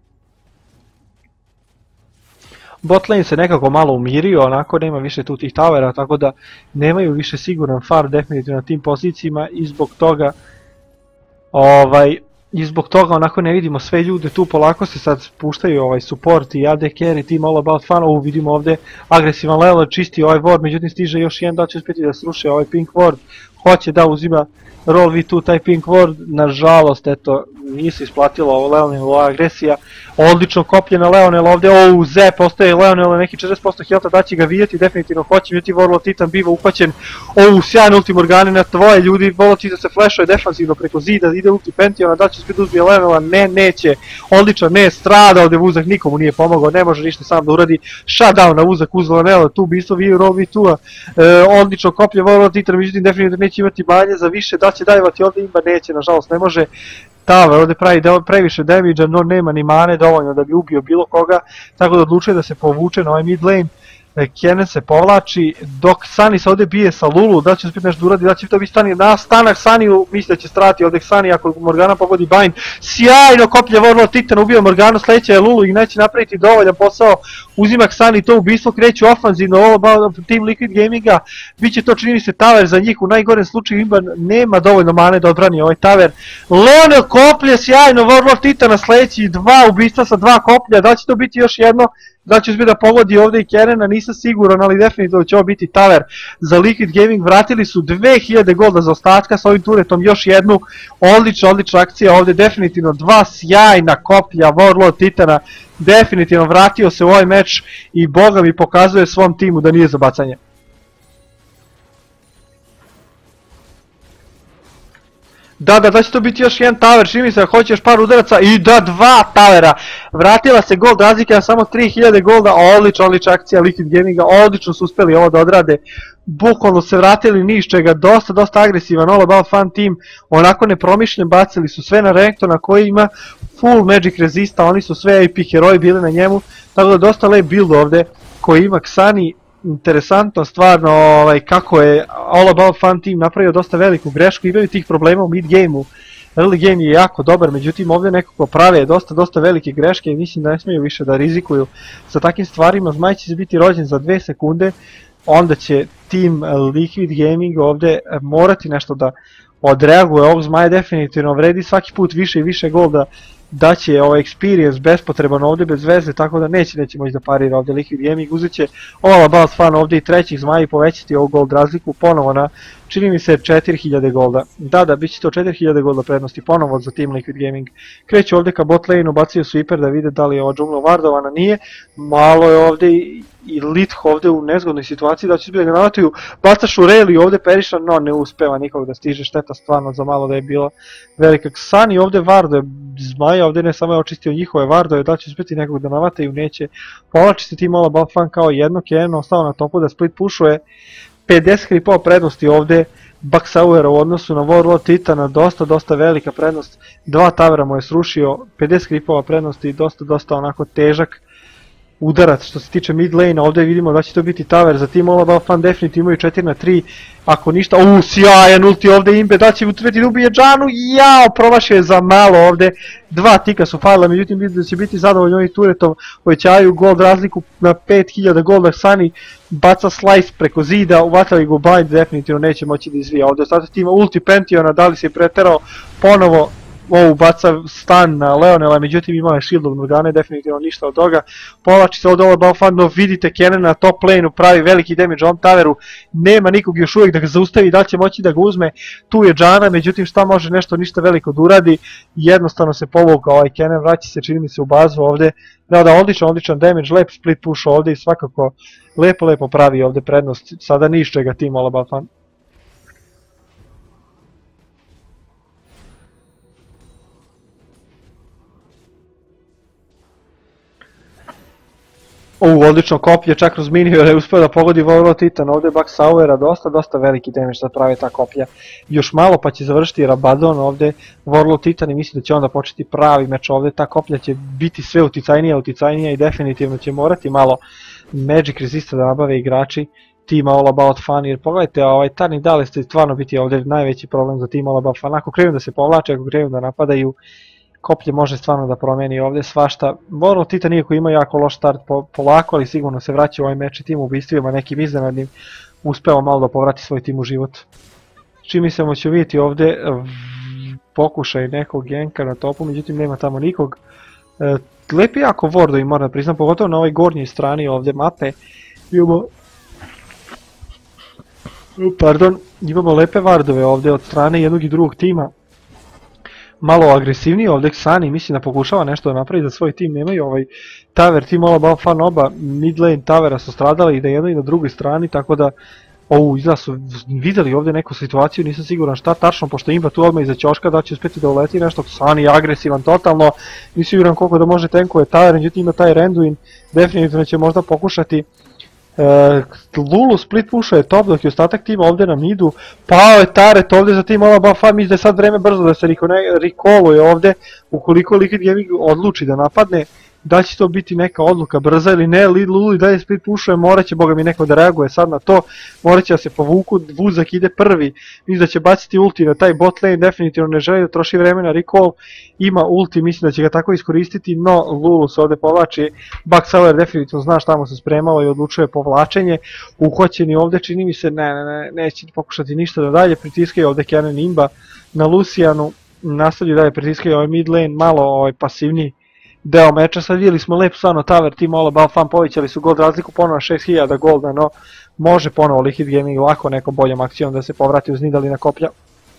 [SPEAKER 1] Botlane se nekako malo umirio, onako nema više tu tih towera, tako da nemaju više siguran far definitivno na tim pozicijama i zbog toga ovaj, i zbog toga onako ne vidimo sve ljude tu, polako se sad spuštaju ovaj support i A D carry, team All About Fun, ovo vidimo ovdje agresivan Leonel čisti ovaj ward, međutim stiže još jedan da će uspjeti da sruše ovaj pink ward, hoće da uzima Roll V two taj pink ward, nažalost eto nije se isplatilo ovo Leonelova agresija, odlično koplje na Leonel ovdje, ouu Zep ostaje Leonel neki četrdeset posto healtha, da će ga vidjeti, definitivno hoće, međutim Warlord Titan biva uhvaćen, ouu sjajan ulti Morgane na tvoje ljudi, Warlord Titan se flashuje defansivno preko zida, ide ulti Pantheona, da će spet uzbije Leonela, ne, neće, odličan, ne, strada ovdje Vuzak, nikomu nije pomogao, ne može ništa sam da uradi, shutdown na Vuzak uz Leonela, tu ubistvo viju Roll V two-a, e, odlično koplje Warlord Titan, međutim definitivno neće imati manje za više, da će dajevati ovdje imba, neće, nažalost ne može. Tower ovdje pravi previše damage-a, no nema ni mane dovoljno da bi ubio bilo koga, tako da odlučuje da se povuče na ovaj mid lane. Kennen se povlači, dok Sunny se ovdje bije sa Lulu, da će uspjeti nešto da uradi, da će to biti Sunny na stanak Sunny, misli da će strati ovdje Sunny ako Morgana pogodi bind, sjajno koplje Warlord Titan, ubio Morganu, sledeća je Lulu i neće napraviti dovoljan posao, uzima Sunny to ubistvo, kreću ofanzivno, All About Team Liquid Gaminga, bit će to čini mi se Tower za njih, u najgorem slučaju Imban nema dovoljno mane da odbrani ovaj Tower, Leonel koplje sjajno, Warlord Titana sledeći dva ubistva sa dva koplja, da će to biti još jedno, da će uspjeti da pogodi ovdje i Cannona, nisam siguran, ali definitivno će ovo biti Tower za Liquid Gaming, vratili su dve hiljade golda za ostatka s ovim turetom, još jednu, odlična, odlična akcija ovdje, definitivno dva sjajna koplja Warlord Titana, definitivno vratio se u ovaj meč i boga mi pokazuje svom timu da nije za bacanje. Da, da, da će to biti još jedan Tower, čini mi se da hoće još par udaraca i da, dva Towera, vratila se gold razlike na samo tri hiljade golda, odlična, odlična akcija Liquid Gaminga, odlično su uspjeli ovo da odrade, bukvalno se vratili ni iz čega, dosta, dosta agresivan All About Fun team, onako nepromišljen, bacili su sve na Renekton koji ima full Magic Resista, oni su sve A P heroji bili na njemu, tako da dosta lep build ovdje koji ima Xani. Interesantno stvarno ovaj, kako je All About Fun team napravio dosta veliku grešku, imaju tih problema u mid gameu, early game je jako dobar, međutim ovdje nekako prave dosta dosta velike greške i mislim da ne smiju više da rizikuju sa takvim stvarima. Zmaj će biti rođen za dve sekunde, onda će tim Liquid Gaming ovde morati nešto da odreaguje. Ovog zmaja definitivno vredi svaki put više i više gol da daće ovaj experience bespotreban ovde bez veze, tako da neće neće moći da parira ovde Liquid Gaming. Uzet će All About Fun ovde i trećih zmaja i povećati ovu gold razliku ponovo na, čini mi se, četiri hiljade golda. Da, da, bit će to četiri hiljade golda prednosti ponovo za Team Liquid Gaming. Kreću ovde ka bot lane-u, bacaju sweeper da vide da li je ova džungla vardovana, nije. Malo je ovde i, i Litho ovde u nezgodnoj situaciji da će da ga navataju. Bacaš u reli ovde periša, no ne uspeva nikog da stiže, šteta stvarno za malo da je bila velika. Sani ovde vardoje zmaja, ovde ne samo je očistio njihove vardoje, da će uspeti nekog da navataju, neće. Povlači se Team All About Fun kao jedno, Kenan ostao na topu da split pušuje. pedeset kripova prednosti ovde Baksauera u odnosu na Warlord Titana, dosta, dosta velika prednost, dva tavera mu je srušio, pedeset kripova prednosti, dosta, dosta onako težak udarac što se tiče mid lane-a. Ovde vidimo da će to biti taver za Team All About Fun, definitivno imaju četiri na tri, ako ništa, uuu, sjajan ulti ovde Imbe, da će utveti da ubije Džanu, jao, promašio je za malo ovde, dva tika su falila, međutim vidim da će biti zadovoljni ovim turetom, povećavaju gold razliku na pet hiljada golda. Sani baca slice preko zida, uvatali go bind, definitivno neće moći da izvija. Ovde ostatak tima ulti Pentiona, da li se je preterao ponovo, ovu baca stan na Leonela, međutim imao je shield od Morgane, definitivno ništa od toga. Povlači se od All About Fun, no vidite Kenan na top lane-u pravi veliki damage ovom taveru, nema nikog još uvijek da ga zaustavi, da li će moći da ga uzme, tu je Džana, međutim šta može nešto ništa veliko da uradi, jednostavno se povukao ovaj Kenan, vraća se čini mi se u bazu ovde, da da odličan, odličan damage, lep split push ovde i svakako lepo lepo pravi ovde prednost, sada niš čega Team All About Fun. U, odlično koplje, čak kroz minio je uspio da pogodi Warlord Titan, ovde Baksauera, dosta, dosta veliki damage da pravi ta koplja. Još malo pa će završiti Rabadon ovde, Warlord Titan i mislim da će onda početi pravi meč ovde, ta koplja će biti sve uticajnija, uticajnija i definitivno će morati malo Magic Resista da nabave igrači tima All About Fun, jer pogledajte, ovaj Tarni Dale će stvarno biti ovde najveći problem za tim All About Fun, ako krenu da se povlače, ako krenu da napadaju, koplje može stvarno da promeni ovde svašta. Warlord Titan iako ima jako loš start polako, ali sigurno se vraća u ovaj meč i tim ubistvima nekim iznenadnim, uspeo malo da povrati svoj tim u život. Čini mi se moći vidjeti ovde pokušaj nekog genka na topu, međutim nema tamo nikog. Lep je jako Wardo i moram da priznam, pogotovo na ovoj gornjoj strani ovde mape. Imamo Pardon, imamo lepe vardove ovde od strane jednog i drugog tima. Malo agresivniji ovdje Sani, mislim da pokušava nešto da napravi za svoj tim, nemaju ovaj taver, Team All About Fun oba mid lane tavera su stradali i na jednoj i na drugoj strani, tako da ovu izgleda su videli ovdje neku situaciju, nisam siguran šta tačno, pošto Imba tu odmah iza ćoška da će uspjeti da uleti nešto, Sani je agresivan totalno, nisam siguran koliko da može tenkuje taver, međutim ima taj Randuin, definitivno će možda pokušati. Uh, Lulu split pušuje top dok je ostatak tima ovdje na midu, pao je Taret ovdje za Team All About Fun, mislim da je sad vreme brzo da se recalluje ovdje, ukoliko Liquid Gaming odluči da napadne, da će to biti neka odluka brza ili ne, Lulu i dalje split pušuje, morat će boga mi neko da reaguje sad na to, morat će da se povuku, Vuzak ide prvi, mislim da će baciti ulti na taj bot lane, definitivno ne želi da troši vreme na recall, ima ulti, mislim da će ga tako iskoristiti, no Lulu se ovdje povlači, Baksauer definitivno zna šta mu se spremalo i odlučuje povlačenje, uhoćeni ovdje čini mi se, ne, ne, ne, neće pokušati ništa da dalje, pritiskaju ovdje Kenan Imba na Lucianu, nastavljaju dalje pritiskaju ovaj mid lane, malo ovaj pasivniji deo meča, sad vidjeli smo lepo stvarno taver, Team All About Fun povećali su gold razliku ponovo na šest hiljada golda, no može ponovo Liquid Gaming lako nekom boljom akcijom da se povrati uz Nidalina koplja.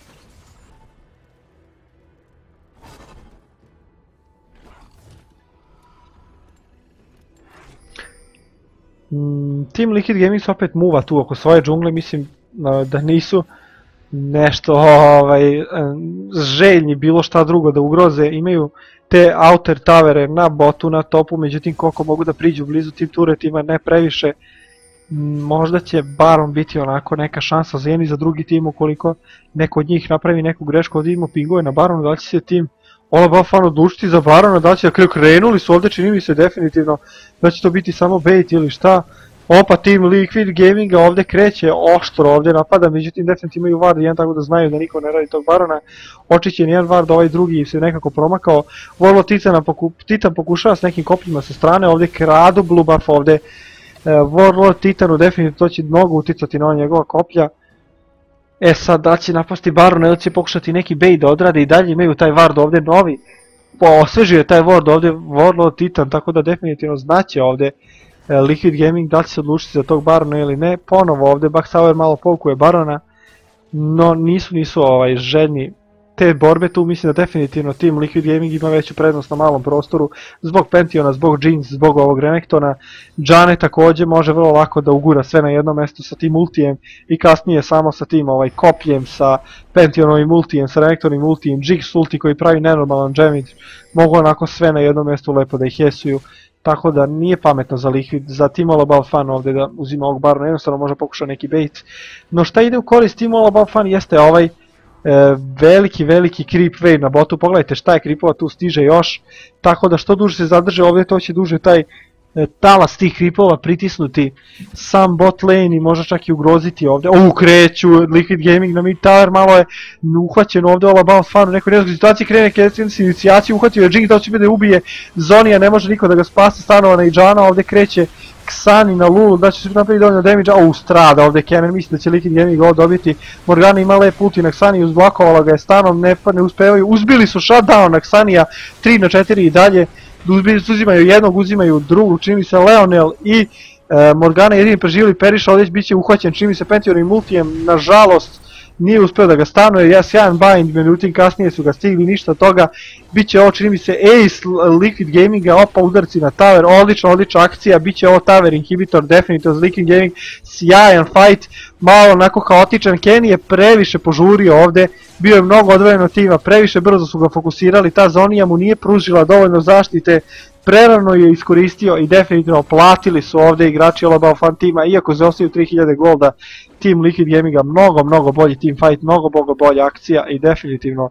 [SPEAKER 1] Team Liquid Gaming se opet muva tu oko svoje džungle, mislim da nisu nešto ovaj, željni bilo šta drugo da ugroze, imaju te outer tavere na botu, na topu, međutim koliko mogu da priđu blizu tim turetima, ne previše, možda će Baron biti onako neka šansa za jedan i za drugi tim ukoliko neko od njih napravi neku grešku, ovdje imamo pingove na Baronu, da li će se tim All About Fun odlučiti za Barona, da li će da krenuli su ovdje, čini mi se definitivno da će to biti samo bait ili šta. Opa, Team Liquid Gaminga ovdje kreće oštro, ovdje napada, međutim definitivno imaju ward jedan, tako da znaju da niko ne radi tog Barona. Očićen jedan ward, ovaj drugi se nekako promakao. Warlord Titan, poku, Titan pokušava s nekim kopljima sa strane, ovdje kradu blue buff ovdje Warlord Titanu definitivno to će mnogo uticati na njegova koplja. E sad, da će napasti Barona ili će pokušati neki bait da odrade i dalje imaju taj Ward ovdje novi. Osvežio je taj Ward ovdje, Warlord Titan, tako da definitivno znaće ovdje Liquid Gaming da li će se odlučiti za tog Barona ili ne. Ponovo ovdje Bucksauer malo povukuje Barona, no nisu nisu ovaj, željni te borbe tu. Mislim da definitivno tim Liquid Gaming ima veću prednost na malom prostoru zbog Pantheona, zbog Jinx, zbog ovog Renektona. Jane također može vrlo lako da ugura sve na jedno mjesto sa tim ultijem i kasnije samo sa tim ovaj, kopljem, sa Pantheonovim ultijem, sa Renektonovim ultijem, Jinx ulti koji pravi nenormalan damage, mogu onako sve na jedno mjesto lepo da ih jesuju. Tako da nije pametno za Liquid, za Team All About Fun ovdje da uzima ovog Barona, jednostavno može pokušati neki bait. No šta ide u korist Team All About Fun jeste ovaj E, veliki veliki creep wave na botu. Pogledajte šta je creepova tu stiže još, tako da što duže se zadrže ovdje to će duže taj e, talas tih creepova pritisnuti sam bot lane i možda čak i ugroziti ovdje. O, kreću Liquid Gaming na mid tower, malo je uhvaćen ovdje All About Fun u nekoj nezgodnoj situaciji, krene Kessins inicijaciju, uhvatio je Jinx, da će biti da ubije Zonija, ne može niko da ga spase, stanova na Ijana, ovdje kreće Xani na Lulu, da će se napraviti dovoljno damage, o, strada ovdje Kennen, mislim da će Liquid Gaming ovo dobiti. Morgana ima lep ulti na Xani, uzblakovala ga je stanom, ne, ne uspevaju, uzbili su shutdown na Xanija, tri na četiri i dalje, uzimaju jednog, uzimaju drugu, čini mi se Leonel i e, Morgana jedini preživjeli, Periša ovdje bit će uhvaćen, čini mi se Pantheonovim multijem, nažalost nije uspio da ga stanuje, ja sjajan bind, međutim kasnije su ga stigli, ništa od toga, bit će ovo čini mi se ace Liquid Gaminga, opa udarci na tower, odlična, odlična akcija, bit će ovo tower inhibitor, definitivno za Liquid Gaming, sjajan fight, malo onako haotičan, Kenny je previše požurio ovdje, bio je mnogo odvojeno tima, previše brzo su ga fokusirali, ta Zonija mu nije pružila dovoljno zaštite, prerano je iskoristio i definitivno platili su ovdje igrači All About Fun tima, iako zaostaju tri hiljade golda, Team Liquid Gaminga mnogo, mnogo bolji team fight, mnogo, mnogo bolja akcija i definitivno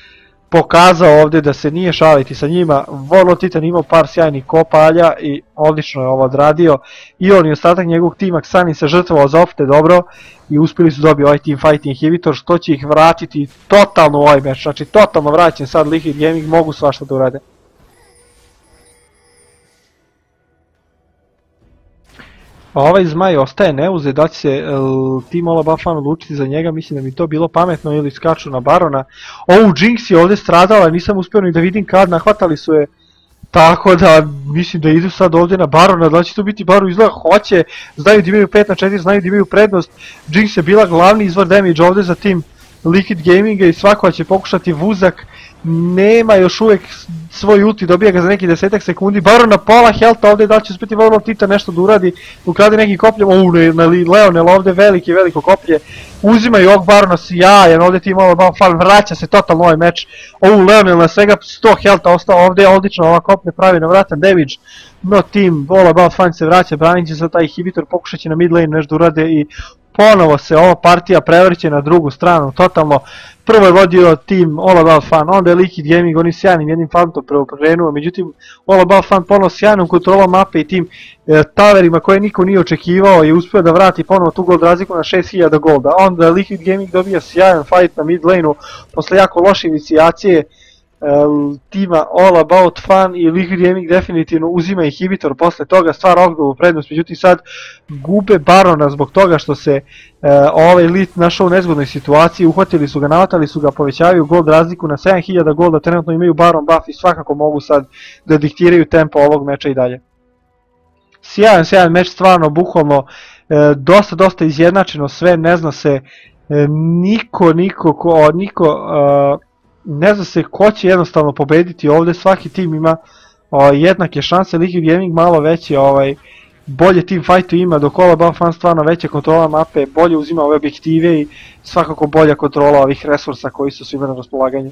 [SPEAKER 1] pokazao ovdje da se nije šaliti sa njima. Warlord Titan imao par sjajnih kopalja i odlično je ovo odradio. I on i ostatak njegovog tima Xani se žrtvovao za opšte dobro i uspjeli su dobiti ovaj team fight inhibitor, što će ih vratiti totalno u ovaj meč. Znači totalno vraćen sad Liquid Gaming, mogu svašta da urade. Ovaj zmaj ostaje neuzet, da će se uh, Team All About Fun odlučiti za njega, mislim da mi to bilo pametno, ili skaču na Barona. O, Jinx je ovdje stradala, nisam uspio ni da vidim kad, nahvatali su je, tako da mislim da idu sad ovdje na Barona, da će to biti Baron, izgleda hoće, znaju da imaju pet na četiri, znaju da imaju prednost, Jinx je bila glavni izvor damage ovdje za Team Liquid Gaminga i svako će pokušati vuzak, nema još uvijek svoj ulti, dobija ga za neki desetak sekundi, Baron na pola healtha ovdje, da li će uspjeti Warlord Titan nešto da uradi, ukradi neki kopljem, uuu, na Leonel ovdje veliki, veliko koplje, uzimaju ovog Barona sjajan, ovdje Team All About Fun, vraća se totalno ovaj meč, uuu, Leonel na svega sto healtha ostao ovdje, odlično ova koplje pravi navratan damage, no Team All About Fun se vraća, branit će za taj inhibitor, pokušat će na mid lane nešto da urade i ponovo se ova partija prevrće na drugu stranu, totalno. Prvo je vodio Team All About Fun, onda je Liquid Gaming, oni sjajnim jednim fantom preokrenuo, međutim All About Fun ponovo sjajnom kontrolom mape i tim e, taverima koje niko nije očekivao je uspio da vrati ponovo tu gold razliku na šest hiljada golda. Onda Liquid Gaming dobija sjajan fight na mid lane-u posle jako loše inicijacije tima All About Fun i Liquid Gaming definitivno uzima inhibitor, posle toga stvar ognovu prednost, međutim sad gube Barona zbog toga što se uh, ovaj lit našao u nezgodnoj situaciji, uhvatili su ga, navatali su ga, povećavaju gold razliku na sedam hiljada golda, trenutno imaju Baron buff i svakako mogu sad da diktiraju tempo ovog meča i dalje. Sjajan, sjajan meč, stvarno, bukvalno, uh, dosta, dosta izjednačeno sve, ne zna se uh, niko, niko, ko, niko, uh, ne zna se ko će jednostavno pobediti ovdje, svaki tim ima o, jednake šanse, Liquid Gaming malo veće, ovaj, bolje team fightu ima, dok All About Fun stvarno veća kontrola mape, bolje uzima ove objektive i svakako bolja kontrola ovih resursa koji su svima na raspolaganju.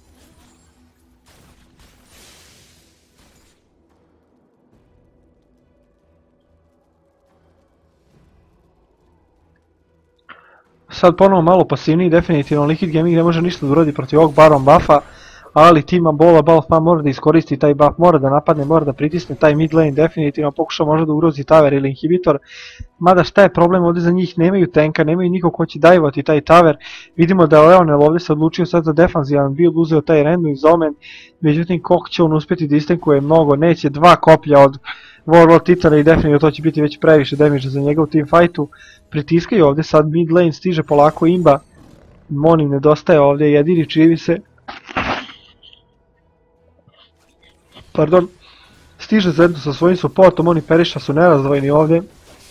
[SPEAKER 1] Sad ponovo malo pasivniji, definitivno Liquid Gaming ne može ništa da uradi protiv ovog Baron buffa, ali Team All About Fun mora da iskoristi taj buff, mora da napadne, mora da pritisne taj mid lane, definitivno pokuša možda da ugrozi tower ili inhibitor, mada šta je problem ovdje za njih, nemaju tanka, nemaju niko ko će dajvati taj tower, vidimo da Leonel ovdje se odlučio sad za defanzivan build, uzeo taj random zomen, međutim kako će on uspjeti da istankuje mnogo, neće dva koplja od Warlord Titana i definitivno to će biti već previše damage za njega u team fightu. Pritiskaju ovdje, sad mid lane stiže polako imba. Monim nedostaje ovdje, jedini čivi se. Pardon. Stiže zajedno sa svojim supportom, oni Periša su nerazdvojeni ovdje.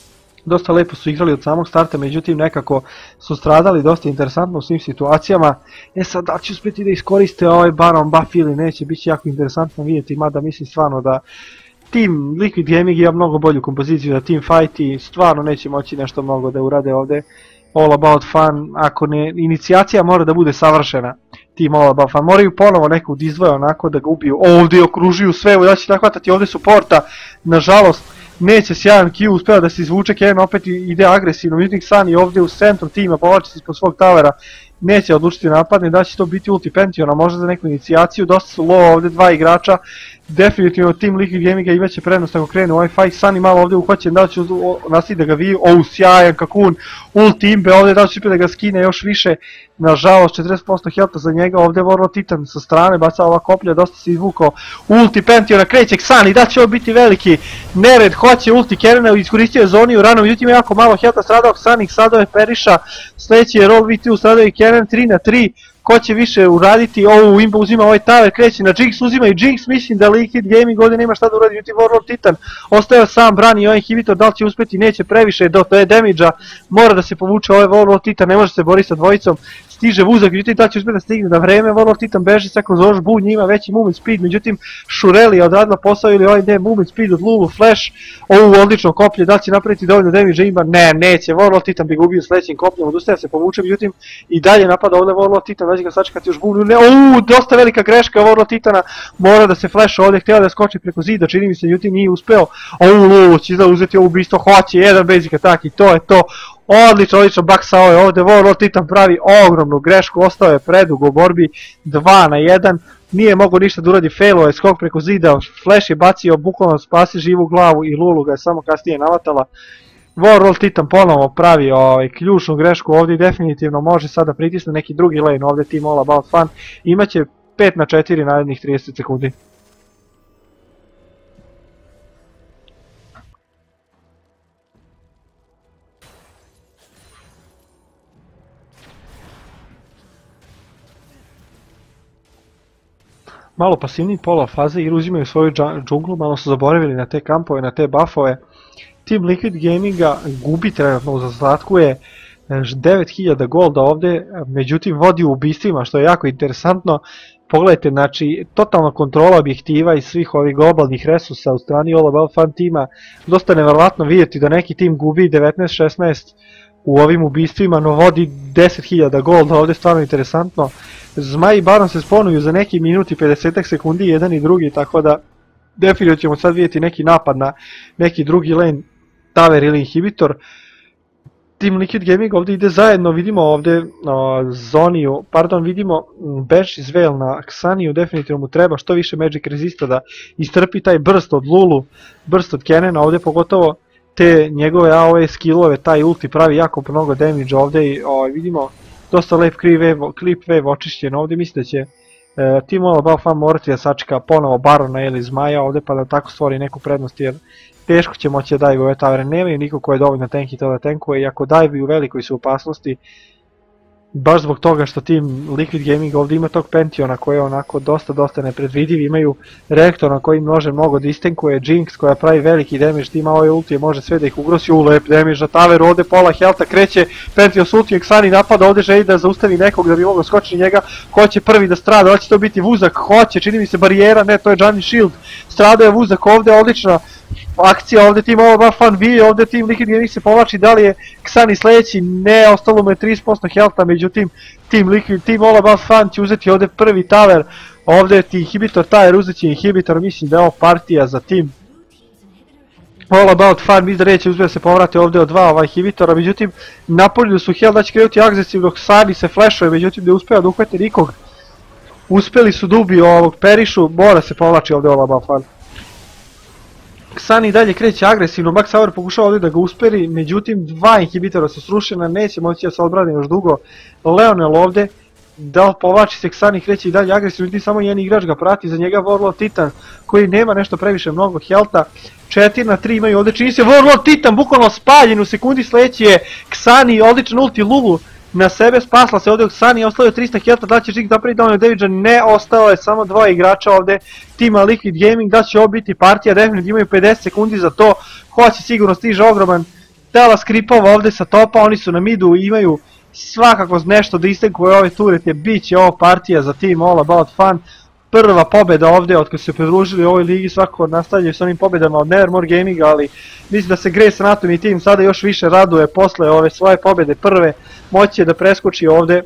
[SPEAKER 1] Dosta lepo su igrali od samog starta, međutim nekako su stradali dosta interesantno u svim situacijama. E sad da će uspjeti da iskoriste ovaj Baron buff ili neće, bit će jako interesantno vidjeti, mada mislim stvarno da Team Liquid Gaming ima mnogo bolju kompoziciju za team fight i stvarno neće moći nešto mnogo da urade ovdje. All about fun, ako ne, inicijacija mora da bude savršena. Team All About Fun, moraju ponovo nekog izdvoja onako da ga ubiju, ovdje okružuju sve, evo da će nahvatati ovdje supporta, nažalost neće sjajan Q, uspeva da se izvuče, Kennen opet ide agresivno, međutim Sun je ovdje u centru tima, povlači se ispod svog towera, neće odlučiti napadne, da će to biti ulti Pantheona, možda za neku inicijaciju, dosta su low ovdje dva igrača, definitivno Team Liquid Gaminga imaće prednost ako krene u ovaj fight, Sun je malo ovdje uhvaćen, da će nastaviti da ga viju, oh sjajan Kakun, ulti Imbe ovdje, da će da ga skine još više, nažalost četrdeset posto healtha za njega, ovdje Warlord Titan sa strane, baca ova koplja, dosta se izvukao, ulti Pantheona, kreće Xani, da će ovo biti veliki nered, hoće ulti Kennena, iskoristio je zoniju rano, međutim jako malo healtha, stradao Xani, sadao je Periša, sljedeći je Roll V two, stradao je Kennen tri na tri, ko će više uraditi, ovo Imba uzima ovaj tower, kreće na Jinx, uzima i Jinx, mislim da Liquid Gaming ovdje nema šta da uradi, međutim Warlord Titan ostaje sam, brani ovaj inhibitor, da li će uspjeti, neće previše, do to je damage-a, mora da se povuče ovaj Warlord Titan, ne može se boriti sa dvojicom, stiže vuzak, međutim da će uspjeti da stigne na vreme, Warlord Titan beži sad kroz Ož Bull, njima veći movement speed, međutim Shureli je odradila posao ili ovaj ne movement speed od Lulu, Flash, ovu odlično koplje, da li će napraviti dovoljno damage Imba, ne, neće, Warlord Titan bi ga ubio sljedećim kopljem, odustaje se povuče, međutim i dalje napada ovdje Warlord Titan, da će ga sačekati još Bull, ne, uuu, dosta velika greška Warlord Titana, mora da se flash ovdje, htjela da skoči preko zida, čini mi se, međutim nije uspeo, ovu Lulu će uzeti ovo ubistvo, hoće, jedan basic attack i to je to. Odlično, odlično, baksao je ovdje, Warlord Titan pravi ogromnu grešku, ostao je predugo u borbi, dva na jedan, nije mogao ništa da uradi, failo je skok preko zida, Flash je bacio, bukvalno spasi živu glavu i Lulu ga je samo kasnije navatala. Warlord Titan ponovo pravi ovaj, ključnu grešku ovdje i definitivno može sada pritisnuti neki drugi lane ovdje, Team All About Fun, imaće pet na četiri narednih trideset sekundi. Malo pasivniji pola faze i uzimaju svoju džunglu, malo su zaboravili na te kampove, na te buffove. Team Liquid Gaminga gubi trenutno u zastatku je devet hiljada golda ovdje, međutim vodi u ubistvima što je jako interesantno. Pogledajte, znači, totalna kontrola objektiva i svih ovih globalnih resursa u strani All About Fun tima. Dosta nevjerovatno vidjeti da neki tim gubi devetnaest šesnaest u ovim ubistvima, no vodi deset hiljada golda, ovdje je stvarno interesantno. Zmaj i Baron se sponuju za neki minut i pedeset sekundi, jedan i drugi, tako da definitivno ćemo sad vidjeti neki napad na neki drugi lane, tower ili inhibitor. Team Liquid Gaming ovdje ide zajedno, vidimo ovdje uh, Zoniju, pardon, vidimo Bash iz Veil na Xaniju, definitivno mu treba što više Magic Resista da istrpi taj burst od Lulu, burst od Kennena, ovdje pogotovo te njegove A O E skillove, taj ulti pravi jako mnogo damage ovdje i ovaj, vidimo dosta lep clip wave očišćen ovdje, mislim da će uh, Team All About Fun morati da sačeka ponovo Barona ili Zmaja ovdje pa da tako stvori neku prednost jer teško će moći da dive ove tavere, nemaju niko ko je dovoljno tanky to da tankuje i ako dive u velikoj su opasnosti baš zbog toga što Team Liquid Gaming ovdje ima tog Pantheona koji je onako dosta dosta nepredvidiv, imaju reaktor na koji može mnogo da istankuje, Jinx koja pravi veliki damage, ima ovaj ulti može sve da ih ugrosi, u lep damage na taveru, ovdje pola healtha kreće, Pantheon s ulti, Xani napada, ovdje želi da zaustavi nekog da bi mogao skočiti njega, ko će prvi da strada, hoće to biti Vuzak, hoće, čini mi se barijera, ne to je Johnny Shield, strada je Vuzak ovdje, odlična akcija ovdje Team All About Fun bije, ovdje Team Liquid Gaming se povlači, da li je Xani sljedeći, ne, ostalo mu je trideset posto healtha, međutim Team Liquid, Team All About Fun će uzeti ovdje prvi tower, ovdje ti inhibitor tower, uzet će inhibitor, mislim da je ovo partija za Team All About Fun, mislim da neće uspjeti da se povrate ovdje od dva ovaj inhibitora, međutim napolju su heal da će krenuti agresivno, Xani se flashuje, međutim ne uspeva da uhvati nikog, uspjeli su da ubiju ovog Perišu, mora se povlači ovdje All About Fun. Xani dalje kreće agresivno, Max Hour pokušava ovdje da ga usperi, međutim dva inhibitora su srušena, neće moći da se odbrani još dugo. Leonel ovdje da li povlači se Xani, kreće i dalje agresivno, ti samo jedan igrač ga prati, za njega Warlord Titan koji nema nešto previše mnogo helta, četiri na tri imaju ovdje, čini se Warlord Titan bukvalno spaljen, u sekundi sledeći je Xani, odličan ulti Lulu na sebe, spasla se ovdje Xani, ostavio trista helta, da će Jig napraviti dovoljno damage-a, ne, ostao je samo dva igrača ovdje tima Liquid Gaming, da će ovo biti partija, definitivno imaju pedeset sekundi za to, hoće sigurno stiže ogroman talas kripova ovdje sa topa, oni su na midu i imaju svakako nešto da istekuje ove turete, bit će ovo partija za tim All About Fun, prva pobjeda ovdje od kada su se pridružili u ovoj ligi, svakako nastavljaju s onim pobjedama od Nevermore Gaminga, ali mislim da se Grace Anatomy tim sada još više raduje posle ove svoje pobjede prve, moći je da preskoči ovdje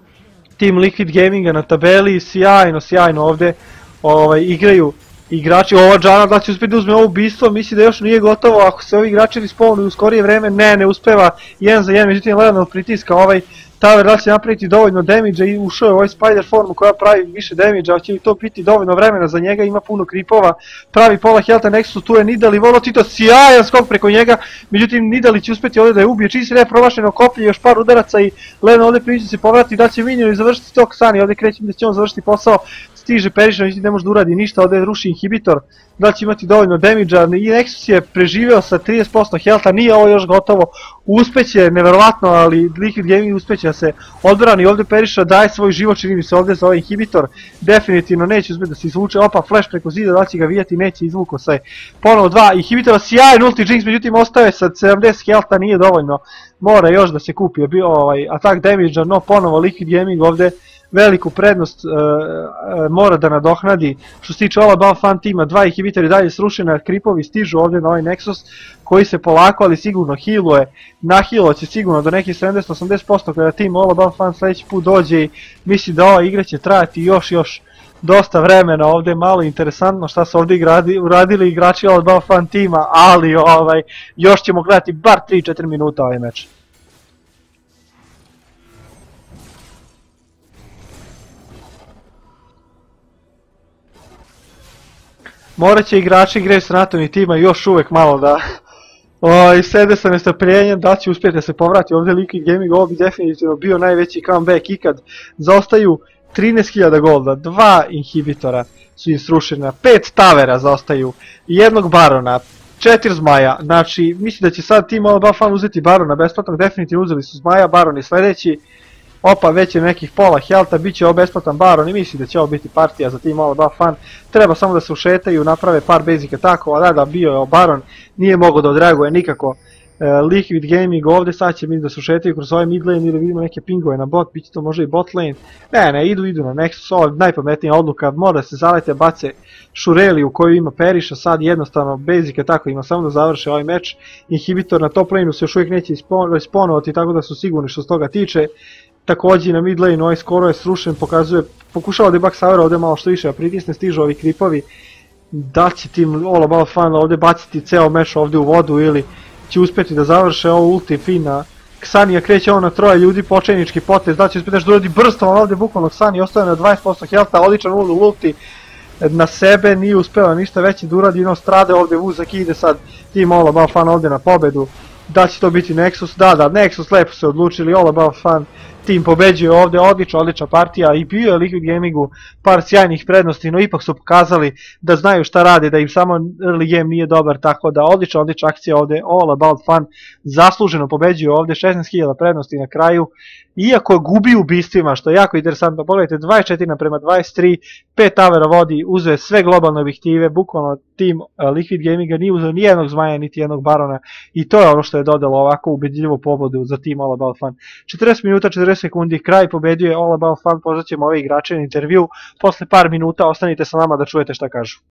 [SPEAKER 1] tim Liquid Gaminga na tabeli, sjajno, sjajno ovdje ovaj, igraju igrači, ova Džana da će uspjeti da uzme ovo ubistvo, misli da još nije gotovo, ako se ovi igrači respawnuju u skorije vreme, ne, ne uspeva, jedan za jedan, međutim Leonel pritiska ovaj Tower da će napraviti dovoljno damage-a i ušao je u ovaj spider formu koja pravi više damage-a, ali će li to biti dovoljno vremena za njega, ima puno kripova, pravi pola helta, Nexus, tu je Nidali, Volo Tito, sjajan skok preko njega, međutim Nidali će uspjeti ovdje da je ubije, čini se da je promašeno koplje, još par udaraca i Leonel ovdje priče se povrati, da će Minion završiti to Xani, ovdje kreće da će on završiti posao, stiže Periša, međutim ne može da uradi ništa, ovdje ruši inhibitor, da će imati dovoljno damage-a i Nexus je preživeo sa trideset posto helta, nije ovo još gotovo, uspeće, neverovatno, ali Liquid Gaming uspeće da se odbrani, ovdje Periša daje svoj život, čini mi se ovdje za ovaj inhibitor, definitivno neće uspjeti da se izvuče, opa flash preko zida, da će ga vidjeti, neće, izvuko se, ponovo dva inhibitora, sjajan ulti Jinx, međutim ostaje sa sedamdeset helta, nije dovoljno, mora još da se kupi, bio ovaj attack damage-a, no ponovo Liquid Gaming ovdje veliku prednost uh, uh, mora da nadohnadi. Što se tiče All About Fun tima, dva inhibitori dalje srušena, kripovi stižu ovdje na ovaj Nexus koji se polako ali sigurno healuje, nahilo će sigurno do nekih sedamdeset do osamdeset posto kada tim All About Fun sljedeći put dođe i misli da ova igra će trajati još još dosta vremena. Ovdje je malo interesantno šta su ovdje igradi, uradili igrači All About Fun tima, ali ovaj, još ćemo gledati bar tri do četiri minuta ovaj meč. Morat će igrači Grace Anatomy tima još uvijek malo da o, sede sa nestrpljenjem, da će uspjeti da se povrati ovdje Liquid Gaming, ovo bi definitivno bio najveći comeback ikad. Zaostaju trinaest hiljada golda, dva inhibitora su im srušena, pet tavera zaostaju, jednog barona, četiri zmaja, znači mislim da će sad tim All About Fun uzeti barona besplatnog, definitivno uzeli su zmaja, baron je sljedeći. Opa, već je nekih pola helta, bit će ovo besplatan baron i misli da će ovo biti partija za tim All About Fun. Treba samo da se ušetaju, naprave par basic attackova, da da bio je baron, nije mogao da odreaguje nikako e, Liquid Gaming ovdje, sad će mi da se ušetaju kroz ovaj mid lane ili vidimo neke pingove na bot, bit će to možda i bot lane. Ne, ne, idu, idu na Nexus, ovo je najpametnija odluka, mora da se zalete, bace Shureli u koju ima Periša, sad jednostavno basic attack ima samo da završe ovaj meč. Inhibitor na top laneu se još uvijek neće isponovati, tako da su sigurni što s toga tiče. Također na mid lane ovaj skoro je srušen, pokazuje, pokušava da je Backsavera ovdje malo što više, a pritisne, stižu ovi kripovi. Da će tim All About Fun ovdje baciti ceo meč ovdje u vodu ili će uspjeti da završe ovo ulti Fina. Xanija kreće ovo na troje ljudi, početnički potez, da će uspjeti nešto da uradi brsto, on ovdje bukvalno Xani ostaje na dvadeset posto helta, odličan ulti na sebe, nije uspjela ništa veće da uradi, no strade ovdje Vuzak ide sad tim All About Fun ovdje na pobedu. Da će to biti Nexus, da da, Nexus lepo se odlučili, All About Fun tim pobeđuje ovdje, odlična, odlična partija i bio je Liquid Gamingu par sjajnih prednosti, no ipak su pokazali da znaju šta rade, da im samo early game nije dobar, tako da odlična, odlična akcija ovdje, All About Fun zasluženo pobeđuje ovdje, šesnaest hiljada prednosti na kraju, iako gubi ubistvima, što je jako interesantno, pogledajte, dvadeset četiri naprema dvadeset tri, pet tavera vodi, uzeo sve globalne objektive, bukvalno tim uh, Liquid Gaminga nije uzeo ni jednog zmaja, niti jednog barona, i to je ono što je dodalo ovako ubedljivu pobedu za tim All About Fun. četrdeset minuta, četrdeset sekundi, kraj, pobedio je All About Fun, pozvat ćemo ove igrače na intervju, posle par minuta ostanite sa nama da čujete šta kažu.